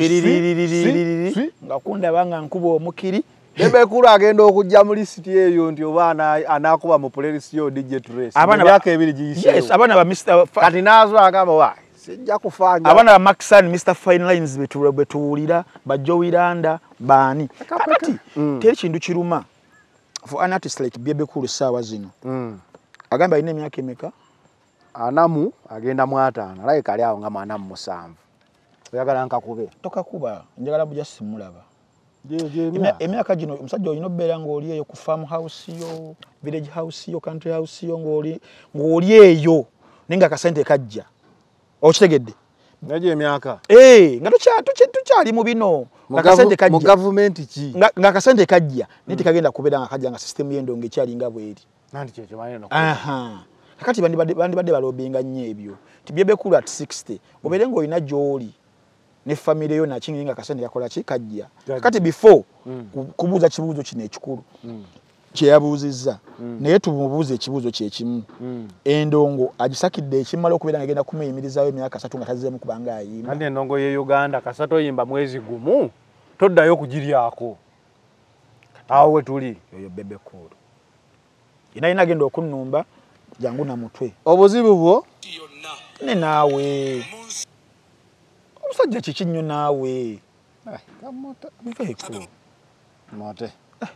nga kundaba nga nkuba omukiri bebekulu agenda okujja mu lisiti eyo nti oba anaakuba mu playlist yo D J Trace emyaka ebiri giyiseewo yes abaana ba Mister kati naazo agamba wayi sijja kufanga abaana ba Maxan Mister Fine Lines betuwulira bajjo Iranda baani kati mm. teri kintu kiruma for an artist like bebekulu ssaawa zino mm. agamba alina emyaka emeka anamu agenda mu ataano alaye kali awo nga mwana mu musanvu oyagala nkakube tokakuba njagala bujja simulaba Ema, emyaka gino omusajja olina obeera ng'oli eyo ku farm house yo village house yo country house yo ng'oli ng'oli eyo naye nga akasente kajja okitegedde naye emyaka eh nga tukyali mu bino akasente kajja mu government ki nga akasente kajja naye tekagenda kubeera nga kajja nga system y'endongo ekyalinga bweri nanti kyekyo maneno aha kakati bandi badde balobinga nnyo ebyo tibyebekulu at sixty obeere ng'olina gy'oli ne family yo nakingi nga kasente yakola ki kajja kati before mm. kubuuza kibuuzo kino ekikulu mm. kyeyabuuzizza mm. naye tumubuuze ekibuuzo kyekimu mm. endongo agisakidde ekimala okubeera nga agenda kumuyimirizaayo emyaka asatu nga tazzeemu kubanga ayimba kandi endongo ye Uganda kasatu oyimba mwezi gumu toddayo kugiryako awo we tuli oyo bebekulu ina ina agenda okunnumba jangu na mutwe obuzibu bwo ne naawe omusajja kiki nnyo naawe kamota mveeko mote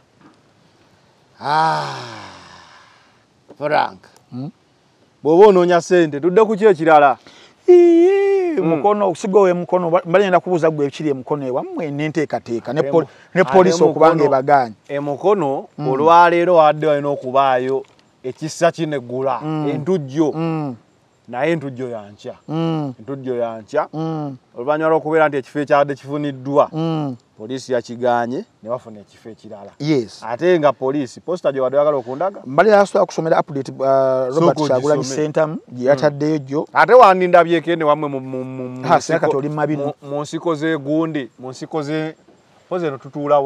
ah Frank hmm? bw'oba onoonya ssente tudde ku ki ekirala mukono sigowe mukono mbalenda kubuuza gwe ekiri emukono ewammwe nenteekateeka ne poliisi okubanga ebaganye emukono olwaleero wadde walina okubaayo ekissa kineggula entujjo naye entujjo yankya entujjo yankya oluvannyuma lw'okubeera nti ekifo ekyabadde kifuniddwa poliisi yakiganye ne bafuna ekifo ekirala ate nga poliisi posita gye wadde oyagala okundaga mbalira asobola kusomera update Robert Kyagulanyi Center gye yataddeyo gyo ate wandindabyeko ene wammwe kati oli mabino mu nsiko z'egundi mu nsiko ze poze eno tutuulawa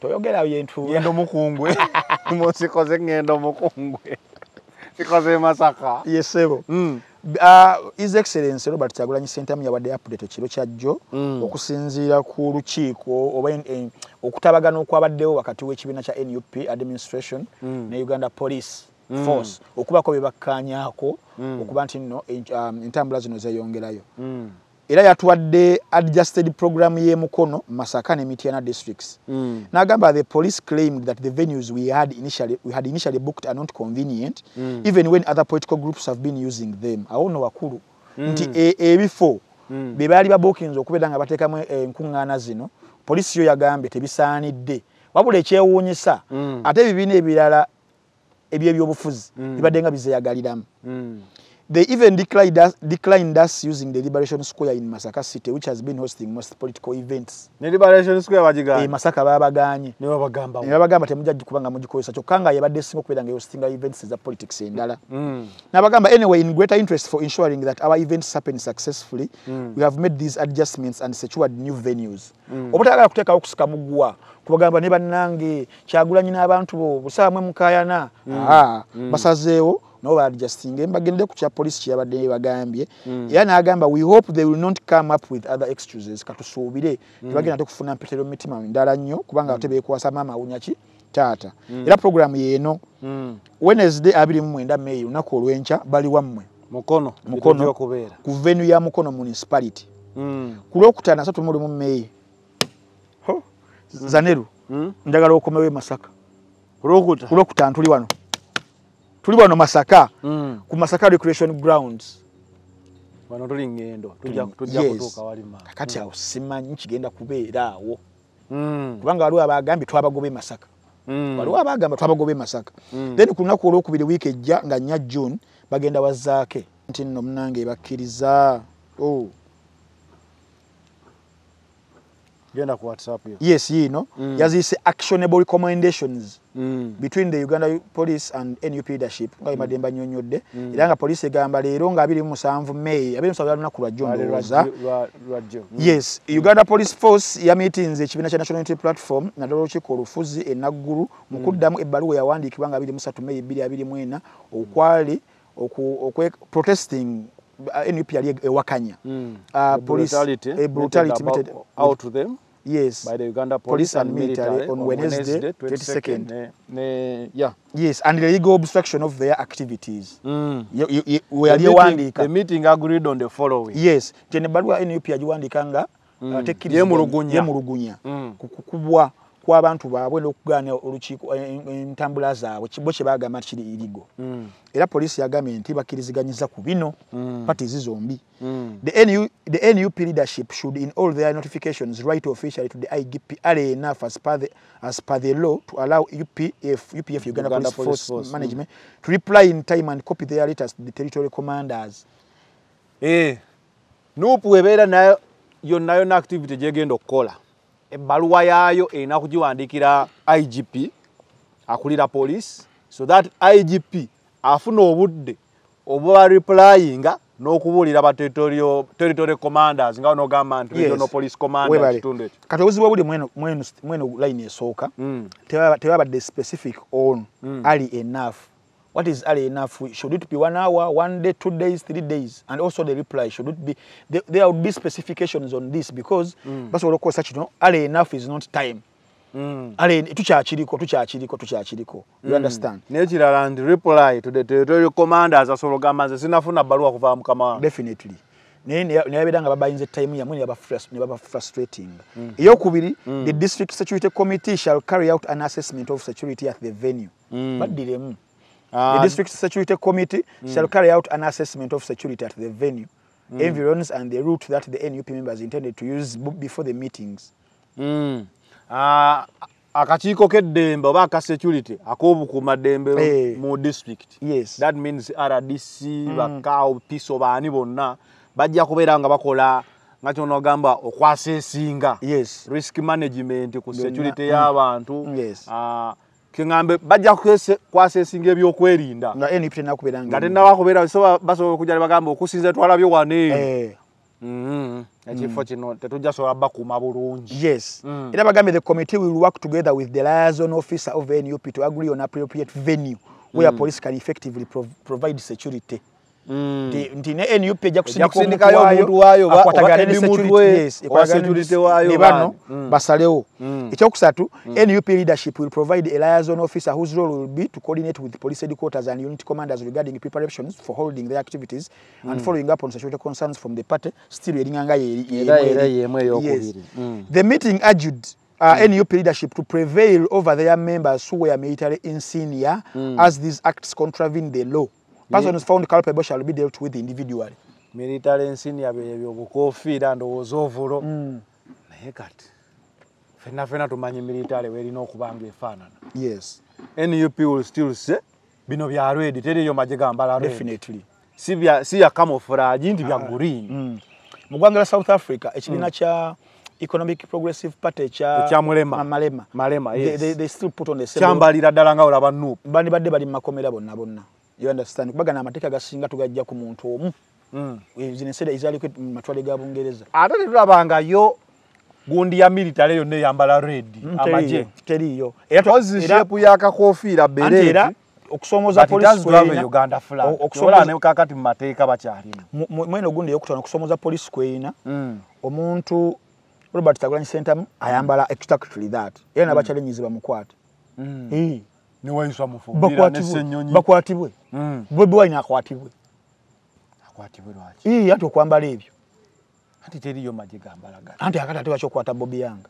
toyogera yentu ngendo mukungwe musikoze ngendo mukungwe sikoze Masaka yesebo mm. Uh, His Excellency Robert Kyagulanyi Ssentamu yawadde update ekiro kyajjo mm. okusinziira ku lukiiko oba eh, okutabagana okwabaddewo wakati w'ekibiina kya N U P administration mm. ne Uganda Police mm. Force okubako bye bakkaanyaako mm. okuba nti nno um, entambula zino zeeyongerayo mm. era yatuwadde adjusted program ye Mukono, Masaka ne Mityana districts. Mm. Nagamba the police claimed that the venues we had initially we had initially booked are not convenient mm. even when other political groups have been using them. Awo no wakulu mm. nti ebifo mm. be bali ba bookings okubeda nga batekamu enkuŋŋaana zino police yo yagambe tebisaanidde wabula ekyewuunyisa mm. ate bibiina ebirala eby'ebyobufuzi mm. bibadde nga bizeeyagaliramu. Mm. They even declined us, declined us using the Liberation Square in Masaka City, which has been hosting most political events. Ne Liberation Square wajiganye. E Masaka babaganye. Ne babagamba. Ne babagamba temujja kubanga mugikozesa kyokanga yabadde singo kubera nga hosting events za politics endala. Mm. Na bagamba anyway in greater interest for ensuring that our events happen successfully, mm. we have made these adjustments and secured new venues. Mm. Obutagala kuteeka okusika mugwa kubagamba ne bannange Kyagulanyi n'abantu bo busaamwe mukayana. Mm. Ah, mm. basazeewo no adjusting embagende ku kya police kyabadde bagambye mm. era n'agamba we hope they will not come up with other excuses katusuubire mm. tebagenda tekufuna mpetero mitima ndala nnyo kubanga mm. tebekwasa mama unyaki tata mm. era program yeeno mm. Wednesday abiri mu mwenda May lunaku olwenca bali wammwe Mukono Mukono ku venue ya Mukono municipality mm. ku lwokutaano asatu mu lumu May ho mm. Zaneru mm. njagala okomewe Masaka ku lwokutaano tuli wano tuli wano Masaka mm. ku Masaka Recreation Grounds wano tuli ngendo tujja tujja yes. kutuuka walima kati awo mm. simanyi kigenda kubeera awo mm. kubanga waliwo abagambi twabagobe Masaka mm. waliwo abagamba twabagobe Masaka mm. then ku lunaku olwokubiri wiiki ejja nga nnya June bagenda wazaake nti nno munange bakkiriza oh. genda ku WhatsApp yo yes yino mm. yazise actionable recommendations mm. between the Uganda Police and N U P leadership nga mm. mademba nyonyodde mm. era nga police egamba leero nga abiri mu musanvu May abiri mu musanvu lunaku lwa June ndowooza yes mm. Uganda Police Force ya meetings ekibiina kya National Unity Platform naddala olukiiko olufuzi enaggulu mu kuddamu ebbaluwa yawandiikibwa nga abiri mu ssatu May bbiri abiri mu ena okwali okwe protesting N U P yali ewakanya mm. uh, police brutality, a brutality meted out to them yes by the Uganda Police, Police and, and Military, military on, on Wednesday, Wednesday twenty-second. Ne, ne, yeah. Yes, and the legal obstruction of their activities. Mm. You, you, you, we are the, meeting, the meeting agreed on the following. Yes, jene baluwa N U P yajiwandikanga mm. uh, tekiriza yemulugunya yemulugunya mm. kukubwa kwa abantu baabwe n'okugana olukiiko entambula zaabwe kibo kye bagamba kiri irigo mm. era police yagambye nti bakkiriziganyiza ku bino mm. parties zombi mm. the N U the N U P leadership should in all their notifications write officially to the I G P early enough as per the as per the law to allow U P F U P F Uganda, Uganda Police, Police Force, Force Management mm. to reply in time and copy their letters to the territorial commanders. Eh nupu ebera nayo yonna yonna activity gyegenda okukola ebbaluwa yaayo erina kugiwandiikira I G P akulira police so that I G P afuna obudde obwa replyinga n'okubuulira ba territorial territorial commanders nga onogamba nti regional yes. police commander kitundu ekyo kati obuzibu buli mweno mweno mweno line esooka mm. tebaba tebabadde specific on mm. early enough. What is early enough? Should it be one hour, one day, two days, three days? And also the reply, should it be... There, there would be specifications on this because mm. that's what of course, you know, early enough is not time. Mm. Early, tuchachiriko, tuchachiriko, tuchachiriko. You mm. understand? Natural and reply to the territorial commanders as well as sinafuna baluwa kuva mukama. Definitely. Neyabedanga babayinze time yamwe ne baba frustrating. Mm. Eyokubiri, mm. the district security committee shall carry out an assessment of security at the venue. Mm. Baddiremu. The district security committee mm. shall carry out an assessment of security at the venue, mm. environs and the route that the N U P members intended to use before the meetings. Mm. Uh, akakiiko k'eddembe oba aka security ak'obukuuma ddembe hey. mu district. Yes. That means R D C, mm. bakaawo, piso baani bonna bajja kubeera nga bakola nga kyonogamba okwaseesinga. Yes. Risk management ku security mm. y'abantu. Yes. Uh, kingambe bajja kwaseesinga ebyokwerinda nga N U P tenakubeera nga nga tenabakubeera so basobola okujja ne bagamba okusinza twalabye wane eh Mhm. Ekifo kino tetujja sobola bakuuma bulungi. Yes. Mm. Era bagambye the committee will work together with the liaison officer of N U P to agree on appropriate venue where mm. police can effectively prov provide security. Mm. Nti ne N U P ejja kusindika omuntu waayo akwatagana ne security wa security waayo ne bano basalewo. Ekyokusatu, N U P leadership will provide a liaison officer whose role will be to coordinate with the police headquarters and unit commanders regarding preparations for holding their activities mm. and following up on security concerns from the party. Still eringanga ye. The meeting urged Uh, mm. N U P leadership to prevail over their members who were military insignia mm. as these acts contravene the law. Persons yeah. found culpable shall be dealt with individually. Military insignia byo bukofiira ndowooza ovulo. Mm. Naye kati fena fena tumanyi military werina okubanga efaanana. Yes. N U P will still say bino bya red teriyo maje gambala red. Definitely. Si bya si ya camouflage ndi bya green. Mm. Mu ggwanga la South Africa ekibina mm. cha Economic Progressive Party cha cha Mulema Malema Malema yes they, they, they still put on the same chambalira ddala nga olaba nup bandi badde bali makomera bonna bonna you understand kubagana amateeka gasinga tugajja ku muntu omu mm zine seda izali ku matwale ga Bungereza ate tulabanga yo gundi ya military yonna yambala red mm, amaje teriyo era shape ya kakofiira bereti okusomoza police kwena Uganda flag okusomoza ne kakati mu mateeka bakyalina mweno gundi yokutana okusomoza police kwena mm omuntu Robert Kyagulanyi Ssentamu ayambala exactly that. Era naba challenge bamukwata. Mm. Eh. Ne wayiswa mufumbira ne Ssenyonyi. Bakwatibwe. Mm. Bobi Wine akwatibwe. Akwatibwe lwaki? Eh, ati okwambala ebyo. Ati teriyo maje gambala gati. Anti akati ati wacho kwata Bobi Yanga.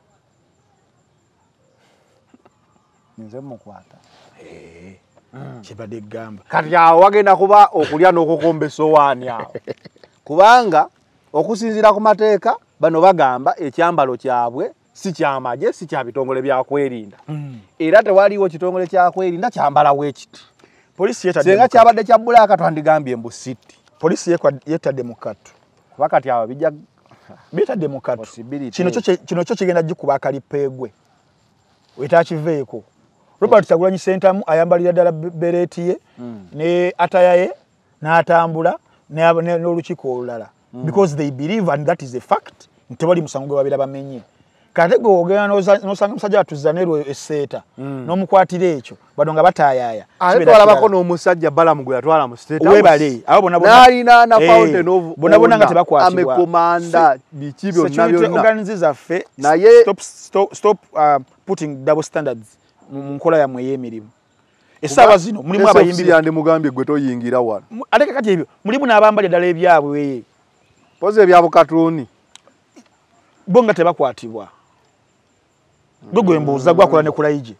Nze mukwata. Eh. Mm. Kibadde gamba. Kati awo wagenda kuba okulya n'okukomba essowaani awo. Kubanga okusinzira ku mateeka bano bagamba ekyambalo kyabwe si kyamaje si kya bitongole bya kwerinda mm. era tewaliwo kitongole kya kwerinda kyambala wekiti police yeta senga kyabadde kya bulaka twandingambye mbu city police yekwa yeta democrat wakati awo bijja beta democrat kino kyo kino kyo kigenda jikuba kalipegwe wetakiveeko Robert Kyagulanyi Ssentamu ayambalira ddala bereti ye mm. ne atayaye n'atambula n'olukiko olulala Mm. because they believe and that is a fact ntebali musango babira bamenye kate go ogena no sanga musajja atuzanero eseta mm. no mukwatira ekyo badonga batayaya atwala bako no musajja bala mugo yatwala mu state we bale abo bona bona nali na na fountain of bona bona ngati bakwatibwa amekomanda bikibyo nabyo organize fe stop stop stop uh, putting double standards mu nkola ya mwe yemirimu esaba zino mulimu abayimbi yandi mugambye gwe toyingira wano aleka kati ebyo mulimu n'abambali dala ebyabwe weye poze byabo katuni bonga tebakwatibwa gogo embuza gwakola ne kulayije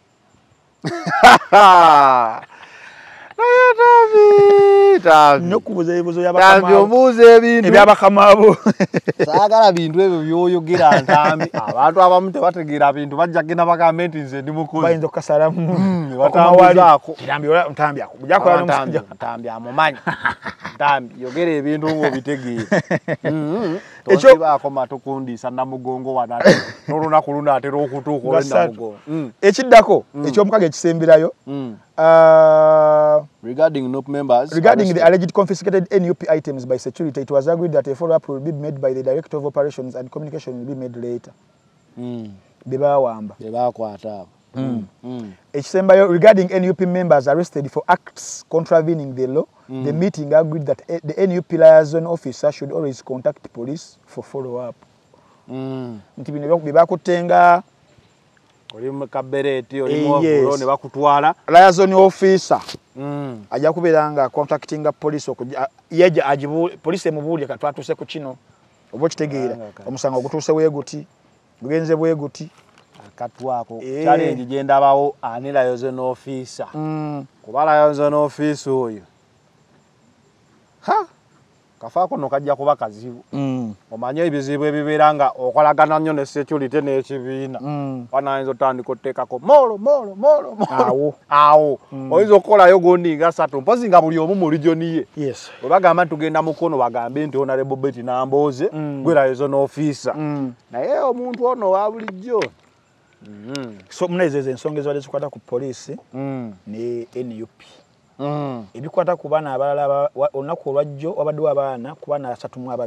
naye tabi tabi nokubuza ebibuzo y'abakama tabi obuze ebintu ebyabakamabo saagala bintu ebyo byoyogera ntambi abantu abamu tebategeera bintu bajja genda bagambe nti nze ndi mukozi bayinza okukasalamu batambuzaako ntambi ola ntambi ako bujakola n'omusajja ntambi amumanyi ntambi yogera ebintu ng'obitegeera ekyo baako matokundiisa namugongo wanate n'olunaku luno atera okutuuka olw'ennamugongo ekiddako ekyomukaga ekisemberayo Uh, regarding N U P members regarding arrested. The alleged confiscated N U P items by security, it was agreed that a follow-up will be made by the Director of Operations and communication will be made later. Mm. Bebawamba. Bebakwata. Mm. Mm. Ekisembayo regarding N U P members arrested for acts contravening the law, mm. the meeting agreed that the N U P liaison officer should always contact police for follow-up. Mm. Nti bino bebakutenga oli mukabereti oli mwovulo ne bakutwala liaison officer mm ajja kuberanga contactinga police okujja yeje ajibu police emubulye katwatuse ku kino obo kitegeera omusango ogutuse weguti bugenze bweguti akatwako e. challenge genda bawo ani liaison officer mm kubala liaison officer oyo ha kafaako nokajja kuba kazibu mm omanye ebizibu ebiberanga okolagana nnyo ne security n'ekibiina mm wanayinza otandika otteekako molo molo molo awo awo mm. oyinza okukolayo gondi nga ssatu mpozi nga buli omu mu region ye yes bwe bagamba nti tugenda mukono bagambe nti honorable Betty Nambooze mm. gwe liaison officer mm. naye omuntu ono wa bulijjo mm. so munezeze ensonga ezibadde zikwata ku police mm. ne N U P Mm. Ebikwata ku bana abalala olunaku olwajjo wabadde abaana ku bana asatu mu ababiri.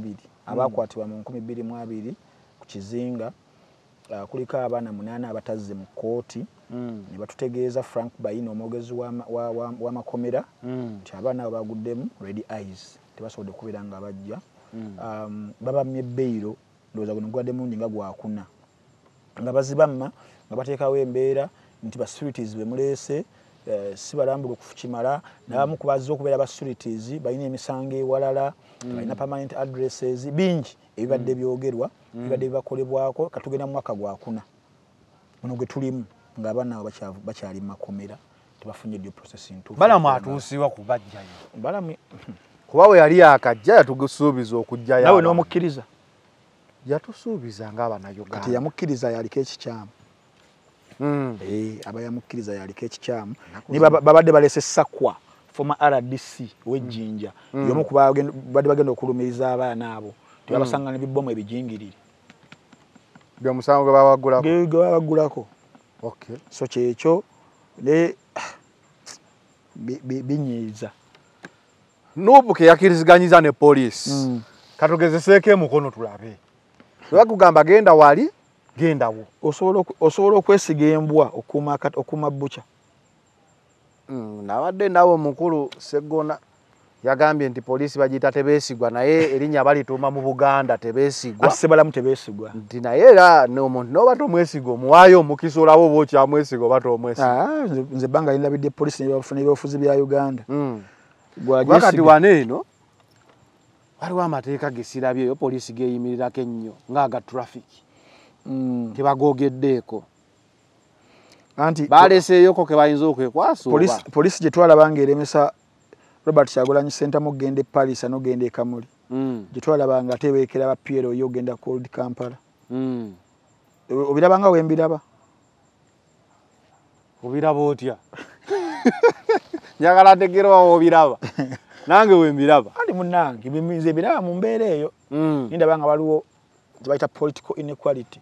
abakwatibwa mu nkumi bbiri mu abiri ku kizinga uh, kuliko abaana munaana abatazze mu kooti mm. ne batutegeeza Frank Bayino omwogezi w'amakomera mm. nti abaana abo baguddemu red eyes tebasobodde kubeera nga bajja mm. um, babamye ebbeiro ndowooza guno gwadde mundi nga gwakuna nga bazibamma nga bateekawo embeera nti ba securities bemuleese uh, si balambulu kukimala mm. nabamu kubazza okubeera ba securities balina emisango ewalala mm. balina permanent addresses bingi ebibadde mm. byogerwa mm. ebibadde bibakolebwako katugenda mu mwaka gwakuna muno gwe tulimu ng'abaana abo bakyali mu makomera tebafunye due processing ntuufu balamu atuusibwa kubajjayo balamu kuba we yali akajja yatugusuubiza okujjayo nawe n'omukkiriza yatusuubiza ng'Abannayuganda kati yamukkiriza yaliko ekikyamu mm. eh, aba yamukkiriza yaliko ekikyamu ni babadde balese Sakwa former R D C w'Ejjinja mm. yomu kuba badde bagenda okulumiriza abaana abo tebabasanga mm. n'ebibbomu ebijingirire bya musango gwe babagulako gwe babagulako okay so kyekyo ne binyiiza Nubuke yakiriziganyiza ne police mm. katugezeseeko emukono tulabe bakugamba genda wali genda wo osobola osobola okwesiga embwa okuma okuma bbucha mm, nabadde nawo mukulu Segona yagambye nti police bagita tebesigwa naye erinnya balituuma mu Buganda tebesigwa asebala mu tebesigwa nti naye era n'omuntu n'obato mwesigo muwayo mukisolawo bocha mwesigo bato mwesigo ah nze banga indabidde police n'ebafuna ebyofuzi bya Uganda mm. Wakati waneeno waliwo amateeka gesirabyeyo poliisi geeyimirirako ennyo ng'aga traffic mm. tebagogeddeeko anti baleeseeyoko ke bayinza okwekwasa poliisi poliisi gye twalaba ng'eremesa Robert Kyagulanyi Center mu genda e Paris n'ogenda e Kamuli mm. gye twalaba nga tebeekera ba Piero yo ogenda ku Old Kampala mm. obiraba nga wembiraba obiraba otya njagala ntegeerwa obiraba nange wembiraba ali munange biminze biraba mu mbeera eyo mm. ndaba nga waliwo tebaita political inequality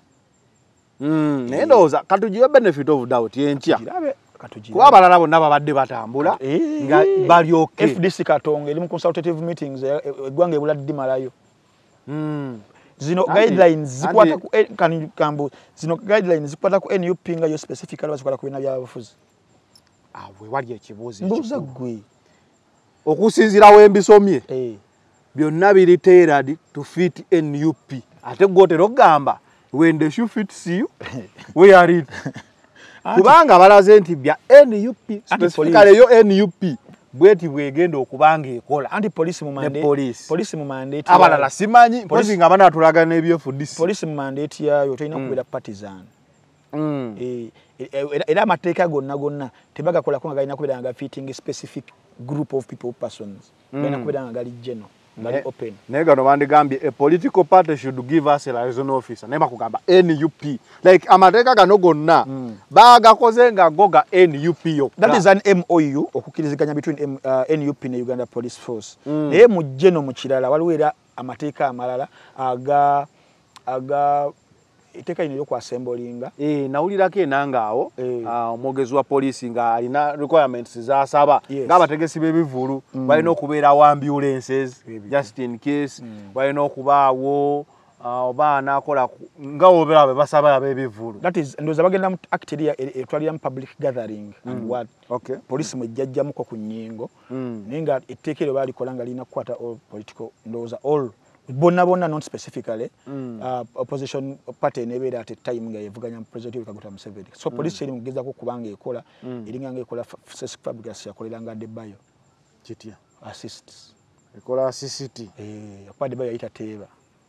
mm. naye ndowooza katugiwe benefit of doubt yenkya katugiwe kuba abalala bonna babadde batambula nga balyoke F D C Katonga eri mu consultative meetings eggwanga ebula ddimalayo mm. zino guidelines zikwata ku kan kambo zino guidelines zikwata ku N U P nga yo specifically bazikwata ku bina byabafuzi awe wali ekibuuzo mbuuza gwe okusinzira wembisomye eh byonna biri tailored to fit N U P ate gwotero gamba when the shoe fits you we are it kubanga balaze nti bya N U P specifically yo N U P bweti bwegenda okubanga ekola anti police mu mandate police police mu mandate abalala simanyi police nga bana tulaga n'ebyefudisi police mu mandate yayo tolina kubeera partisan mm. eh era amateeka gonna gonna tebagakola ko nga galina kubeera nga fitting specific group of people persons galina kubeera nga gali general gali open naye gano bandigambye a political party should give us a liaison officer naye bakugamba N U P like amateeka gano gonna mm. bagakoze nga goga N U P yokka that is an M O U okukiriziganya between M, uh, N U P ne Uganda Police Force mm. naye mu general mu kirala waliwo era amateeka amalala aga aga iteka ino yoko assemblinga eh nawulirako enanga awo eh. uh, omwogezi wa police nga alina requirements za saba yes. nga bategesi bebivulu mm. balina okubeera wa ambulances Baby. just in case mm. balina okubaawo uh, oba anakola nga obera be basaba bebivulu that is ndoza bagenda mu activity etwalira mu public gathering mm. and what okay police mujjajja muko ku nyingo mm. ninga itekere bali kolanga lina kwata all political ndoza all bonna bonna non specifically mm. uh, opposition party nebeera at a time nga yevuganya president Kaguta Museveni so mm. police eri mugeza ko kubanga ekola mm. eringa nga ekola fabrication yakoleranga de bayo kitia assists ekola assist eh akwa de bayo ita teba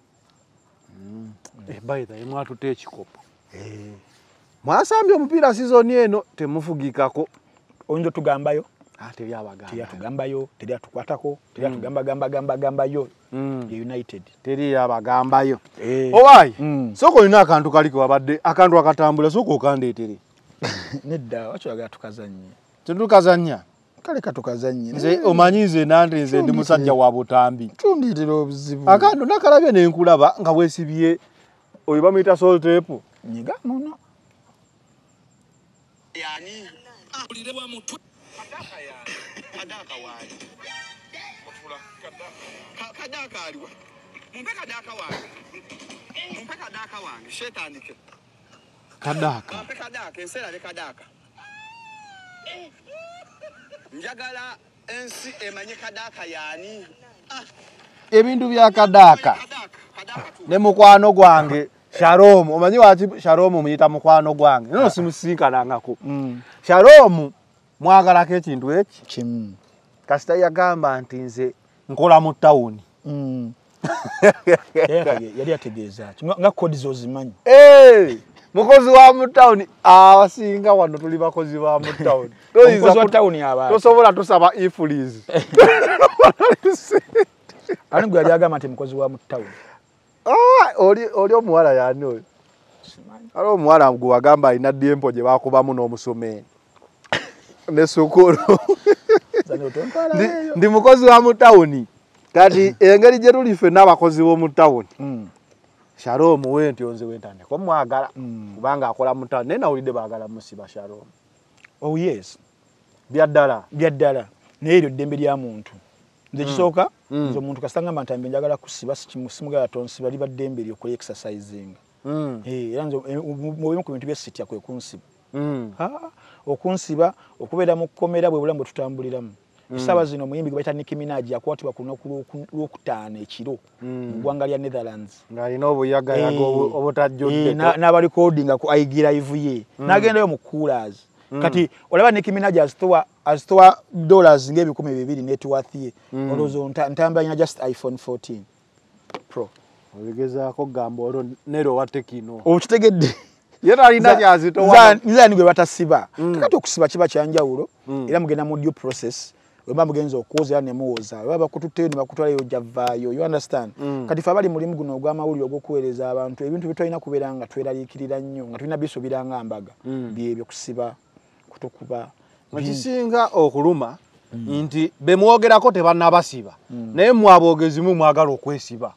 mm. eh by the way atutte ekikopo eh mwasambye omupiira season eno temufugikako onjo tugambayo ate byabagamba tya tugambayo tya tukwatako tya mm. tugamba gamba gamba gamba yo mm. United teri yabagambayo eh owayi mm. soko ina akantu kaliko abadde akantu akatambula soko okandeetere nedda wacho aga tukazanye tetukazanya kale katukazanye nze omanyize nande nze ndi musajja wa butambi tunditiro obuzibu akantu nakalabye nenkulaba nga wesibye oyo bamuyita salt tape nyiga muno yani ulireba mutwe kadaka ya kadaka wali mutula kadaka kadaka aliwa Mumpe kadaka wange. Mumpe kadaka wange. Shetandike. Kadaka. Mumpe kadaka. Ensera le kadaka. Njagala ensi emanye kadaka yani. Ah. Ebintu bya kadaka. Kadaka. Kadaka tu. Ne mukwano gwange. Shalom. Omanyi wati Shalom muyita mukwano gwange. Nono simusiikanangako. Mm. Shalom mwagala ke kintu eki. Kimu. Kasita yagamba nti nze nkola mu town. Mm. Yali ategeeza nga kodi zo zimanyi. Eh, mukozi wa mu town abasinga wano tuli bakozi ba mu town. Toyiza ku town yaba. Tosobola tusaba ifulizi. Ani gwe yali agamba nti mukozi wa mu town. Ah, oli oli omuwala yani oyo. Alo omuwala gwe wagamba ina diempo je bakubamu n'omusomeni. Ne sokolo. Ndi, ndi mukozi wa mu town. Kati engeri je tuli fe n'abakozi bo mu town. Mm. Shalom wenti onze wentane. Ko mwagala kubanga akola mu town. Nena ulide bagala musiba Shalom. Oh yes. Byaddala. Byaddala. Neero ddembe lya muntu. Nze kisooka nze omuntu kasanga mantambe njagala kusiba simusimuga tonsiba liba ddembe lyo ku exercising. Mm. Eh era nze mu ku bintu byesitya kwe kunsiba. Mm. Ha okunsiba okubeera mu komera bwe bulambo tutambuliramu. Isaba zino muyimbi gwe bayita Nicki Minaj yakwatibwa ku lunaku lwokutaano ekiro mu ggwanga lya Netherlands. Ng'alina obuyagayaga obutajjudde. N'aba recordinga ku iGive ye. N'agendayo mu coolers. Kati olaba Nicki Minaj azitowa azitowa dollars ng'ebikumi bibiri net worth ye. Olowooza ntamba ina just iPhone fourteen Pro. Ogezaako gamba olwo nero wa Tekino. Okitegedde. Yera alina kyazitowa. Nzani gwe batasiba. Kakati okusiba kiba kyanjawulo era mugenda mu due process. Wema mugenzo okuoza ne muoza baba kututeni bakutwala yo javaayo you understand mm. Kati fabali mulimu guno ogwamawuliro ogwokuweereza abantu ebintu bitolina kuberanga tweralikirira nnyo nga tulina biso biranga mbaga mm. Byebyo kusiba kutokuba mukisinga okuluma mm. Nti bemwogerako tebannabasiba mm. Naye mwabogezi mu mwagala okwesiba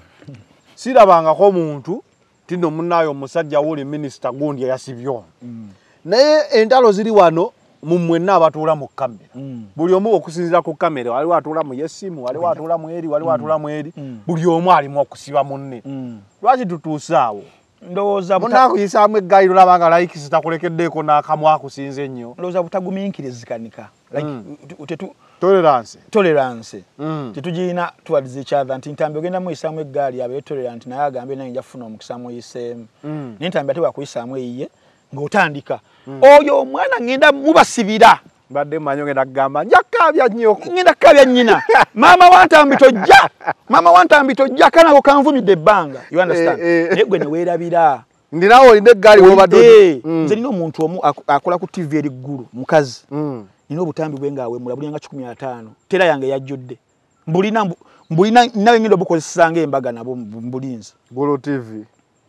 sirabangako muntu tino munayo omusajja wuli minister gundi yasibyo mm. Naye entalo ziri wano mumwenna abatula mu kamera mm. Buli omu okusinzira ku kamera wali watula mu yesimu wali watula mu eri wali watula mu eri mm. Buli omu ali mu okusiba munne mm. Lwaki tutuusaawo ndowooza buta kuyisaamu eggayiro labanga like sitakulekeddeko n'akamu akusinze nnyo ndowooza butagumiikirizikanika like mm. Tetu tolerance tolerance mm. Tetugirina towards each other nti ntambi ogenda muyisaamu eggaali abe tolerant naye agambe naye nja kufuna omukisa muyiseemu mm. Naye ntambi ate wakuyisaamu eyiye ng'otandika mm. Oyo omwana ngenda mubasibira badde manyo ngenda kugamba njakabya nnyoko ngenda kabya nnyina mama wantambi tojja mama wantambi tojja kana ko kanvumidde ebbanga you understand naye gwe ne weerabira ndinawo olinde eggaali wobadde nze nina omuntu omu akola ku T V eri ggulu mukazi nina obutambi bwe nga awemula buli nga kikumi na ttaano tera yange yajjudde mbulina mbulina nawe ngenda obukozesanga embaga nabo mbulinzi Gulu T V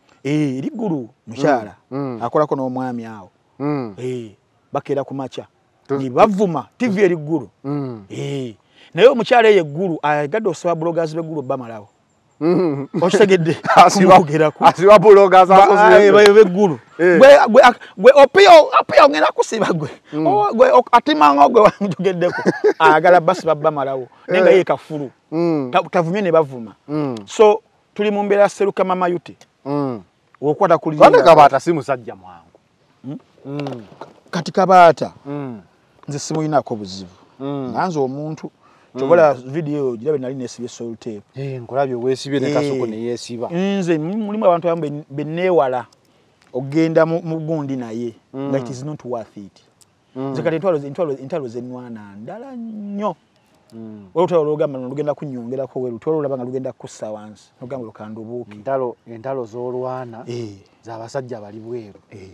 eh eri ggulu mukyala akolako n'omwami awo eh bakeera ku macha ni bavuma T V eri ggulu eh naye omukyala ye ggulu agadde osaba bloggers be ggulu bamalawo okitegedde asibagerako asiba bloggers asozi be ggulu gwe gwe opio opio ngena kusiba gwe gwe atimanga gwe wanjogeddeko agala basi babamalawo nenga ye kafuru tavumye ne bavuma so tuli mu mbeera seruka mama yute okwata kuli bane kabata si musajja mwangu kati kabata nze simuyinako buzibu nanze omuntu chobola video jirabe nali nesibye soul tape eh nkolabye wesibye ne kasuko ne yesiba nze mulimu abantu bambe benewala ogenda mu gundi naye nga it is not worth it nze kati entwalo entwalo entalo zenwana ndala nnyo wewe utalo lugamba lugenda kunyongera ko wewe utalo labanga lugenda kussa wansi lugamba lukando buki entalo entalo zolwana eh za basajja bali bweru eh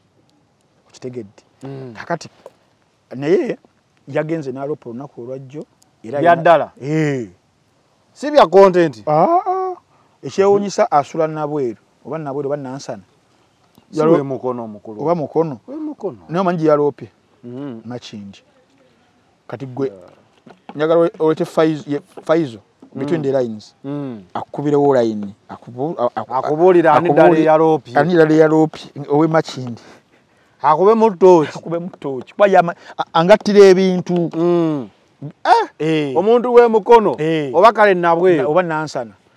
kitegedde kakati naye yagenze nalopo nako olwajjo era yaddala eh si bya content ah ekyewunyisa asula nabweru oba nabweru oba nansana yalwe mukono mukulu oba mukono we mukono nayo manji yalopye mm machinji kati gwe njagala olete faizo faizo between the lines mm akubire wo line akubulira ani dali yalopye ani dali yalopye owe machinji akube mu tochi akube mu tochi kwa yama angatire ebintu mm eh omuntu we mukono oba kale nabwe oba nansana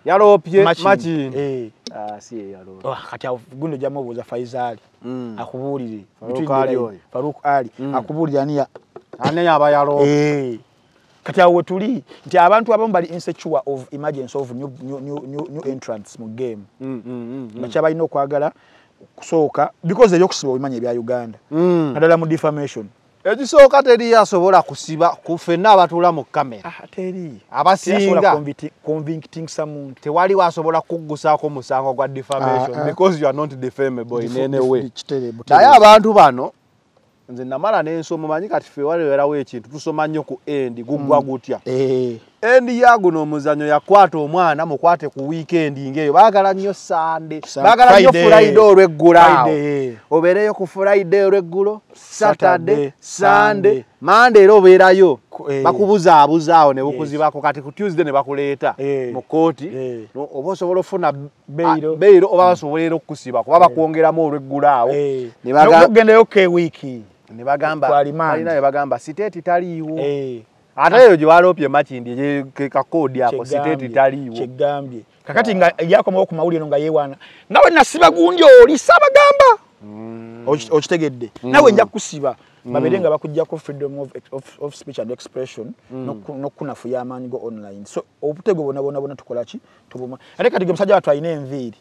Yalopye Machini. Machini. Eh. Ah si yalopye. Oh, kati gundo jamu obuza Faisal. Mm. Akubulire. Farouk Ali oyo. Farouk Ali. Mm. Akubulire ani ya. Ani yaba yalopye. Eh. Kati awo tuli nti abantu abamu bali insecure of emergence of new new new, new, new entrants mu game. Mm mm mm. Bacha balina okwagala kusooka because ebyokusiba obimanya ebya Uganda. Mm. Nadala mu defamation. Ekisooka teri yasobola kusiba kufenna abatula mu kamera. Ah teri. Abasinga convicting someone. Tewali wasobola kuggusaako musango gwa defamation Ah, ah. because you are not defamable in any way. Kiterebo. Naye abantu bano nze namala n'ensoma manyi kati ffe waliwerawo ekintu tusoma nnyo ku endi guggwa gutya. Eh. Endi ya guno omuzanyo yakwata omwana mukwate ku weekend ngeyo baagala nnyo Sunday baagala nnyo Friday olw'eggulo awo obeereyo ku Friday olw'eggulo Saturday Sunday Monday era obeerayo bakubuzaabuza awo ne bukuzibako kati ku Tuesday ne bakuleeta mu kooti oba osobola ofuna beiro oba basobolera okukusiba kuba bakwongeramu olw'eggulo awo ne bagendayo ke weeki ne bagamba balina ne bagamba siteeti taliiwo ate eyo gye walopye Machindi ke kakoodi ako siteeti taliiwo kyegambye kakati nga yakomawo ku mawulire nga yeewaana nawe nasiba gundi oli sabagamba okitegedde nawe nja kusiba babere nga bakujjako freedom of, of, of speech and expression n'okunafuya amaanyi go online so obutego bona bona bona tukola ki tubuma ate kati ge musajja watu alina enviiri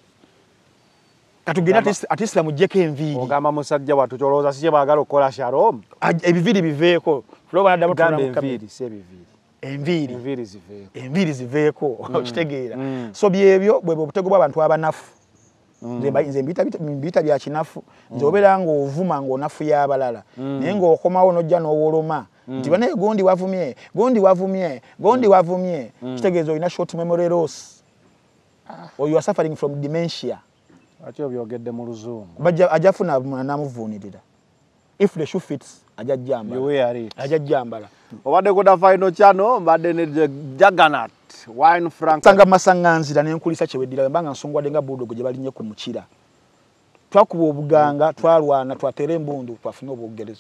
katugenda ati Islam jjeko enviiri ogamba musajja watu kyolowooza si kye baagala okukola shalom ebiviiri biveeko fuloba naddamu tuna enviiri si ebiviiri enviiri enviiri ziveeko enviiri ziveeko okitegeera so byebyo bwe obutego bw'abantu abanafu nze mbiyita bya kinafu nze obeera ng'ovuma ng'onafu y'abalala naye ng'okomawo n'ojja n'owoloma nti banaye gondi wavumye gondi wavumye gondi wavumye kitegeeza olina short memory loss or you are suffering from dementia ati obyogedde mu luzungu ajja funa namuvuunirira if the shoe fits ajja jjambala ajja jjambala obadde kuda final channel mbadde ne Juggernaut Wine Frank sanga masanganzira n'enkulisa kyeweddira mbanga nsongwadde nga bulldog gye balinye ku mukira twakuba obuganga twalwana twatera embundu twafuna obwogerezo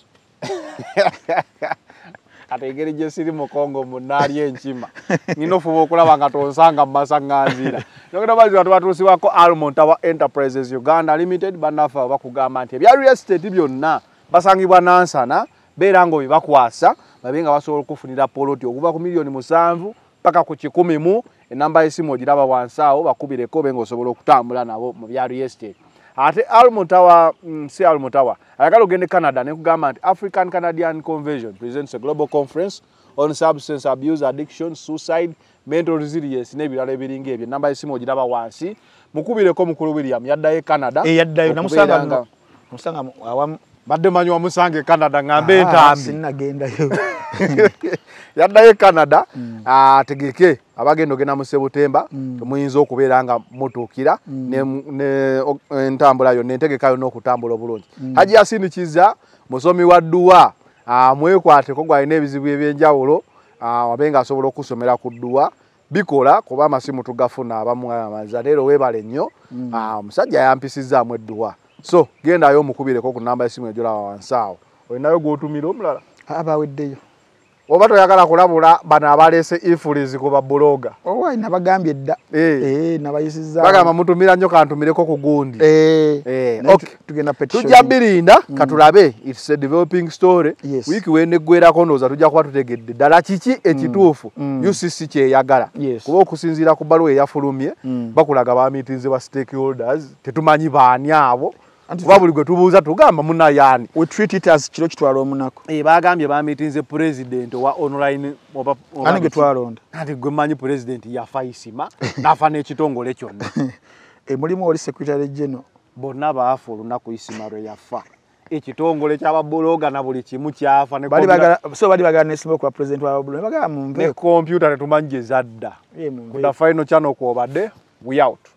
ate engeri gye siri mu Kongo munaali enkima nina ofuba okulaba nga tonsanga mu masanganzira nogenda bazi watu batuusibwako Almond Tower Enterprises Uganda Limited bannaffe abo bakugamba nti ebya real estate byonna basangibwa nansana beera ng'obye bakwasa babe nga basobola okufunira poloti okuva ku miliyoni musanvu paka ku kikumi mu enamba y'essimu ogiraba wansi awo bakubireko be ng'osobola okutambula nabo mu bya real estate ate Almond Tower mm, si Almond Tower ayagala ogende Canada ne kugamba nti African Canadian Convention presents a global conference on substance abuse, addiction, suicide, mental resilience n'ebirala ebiringa ebyo enamba y'essimu ogiraba wansi mukubireko mukulu William yaddayo Canada e yaddayo namusanga nga musanga awamu badde manyi wamusange Canada ngambe entambi sinnagendayo yaddayo Canada ategeke abagenda ogenda mu Sebutemba temuyinza okubeera nga mutuukira ne entambula yonna entegeka yonna okutambula obulungi Haji Yasin Kiza musomi wa dduwa mwekwateko gwalina ebizibu ebyenjawulo wabe nga asobola okusomera ku dduwa bikola kuba amasimu tugafuna abamu amaza leero weebale nnyo omusajja yampisizaamu edduwa so gendayo omukubireko ku namba y'essimu ejolaba wansi awo olinayo gw'otumira omulala abaweddeyo oba toyagala kulabula bano abaleese influence ku babuloga owayi nabagambye edda eh nabayisizza bagamba mutumira nnyo kantumireko ku gundi eh okay tugenda petition tujja birinda katulabe it's a developing story wiki weneggwerako ndowooza tujja kuba tutegedde ddala kiki ekituufu U C C kyeyagala kuba okusinziira ku bbaluwa eyafulumye bakulaga bamiitinze ba stakeholders tetumanyi baani abo kuba buli gwe tubuuza tugamba munayaani we treat it as kiro kitwala omunako eh bagambye bamiitinze president wa online oba ani ge twalonda ati gwe manyi president yafa isima nafa n'ekitongole kyonna e mulimu oli secretary general bonna baafa olunaku isima lwe yafa ekitongole ky'ababuloga na buli kimu kyafa ne bali bagala so bali bagala n'esimu ku president wa babuloga bagala mu ne computer tetumanyi gye zadda ye mu kuda final channel kwobadde we out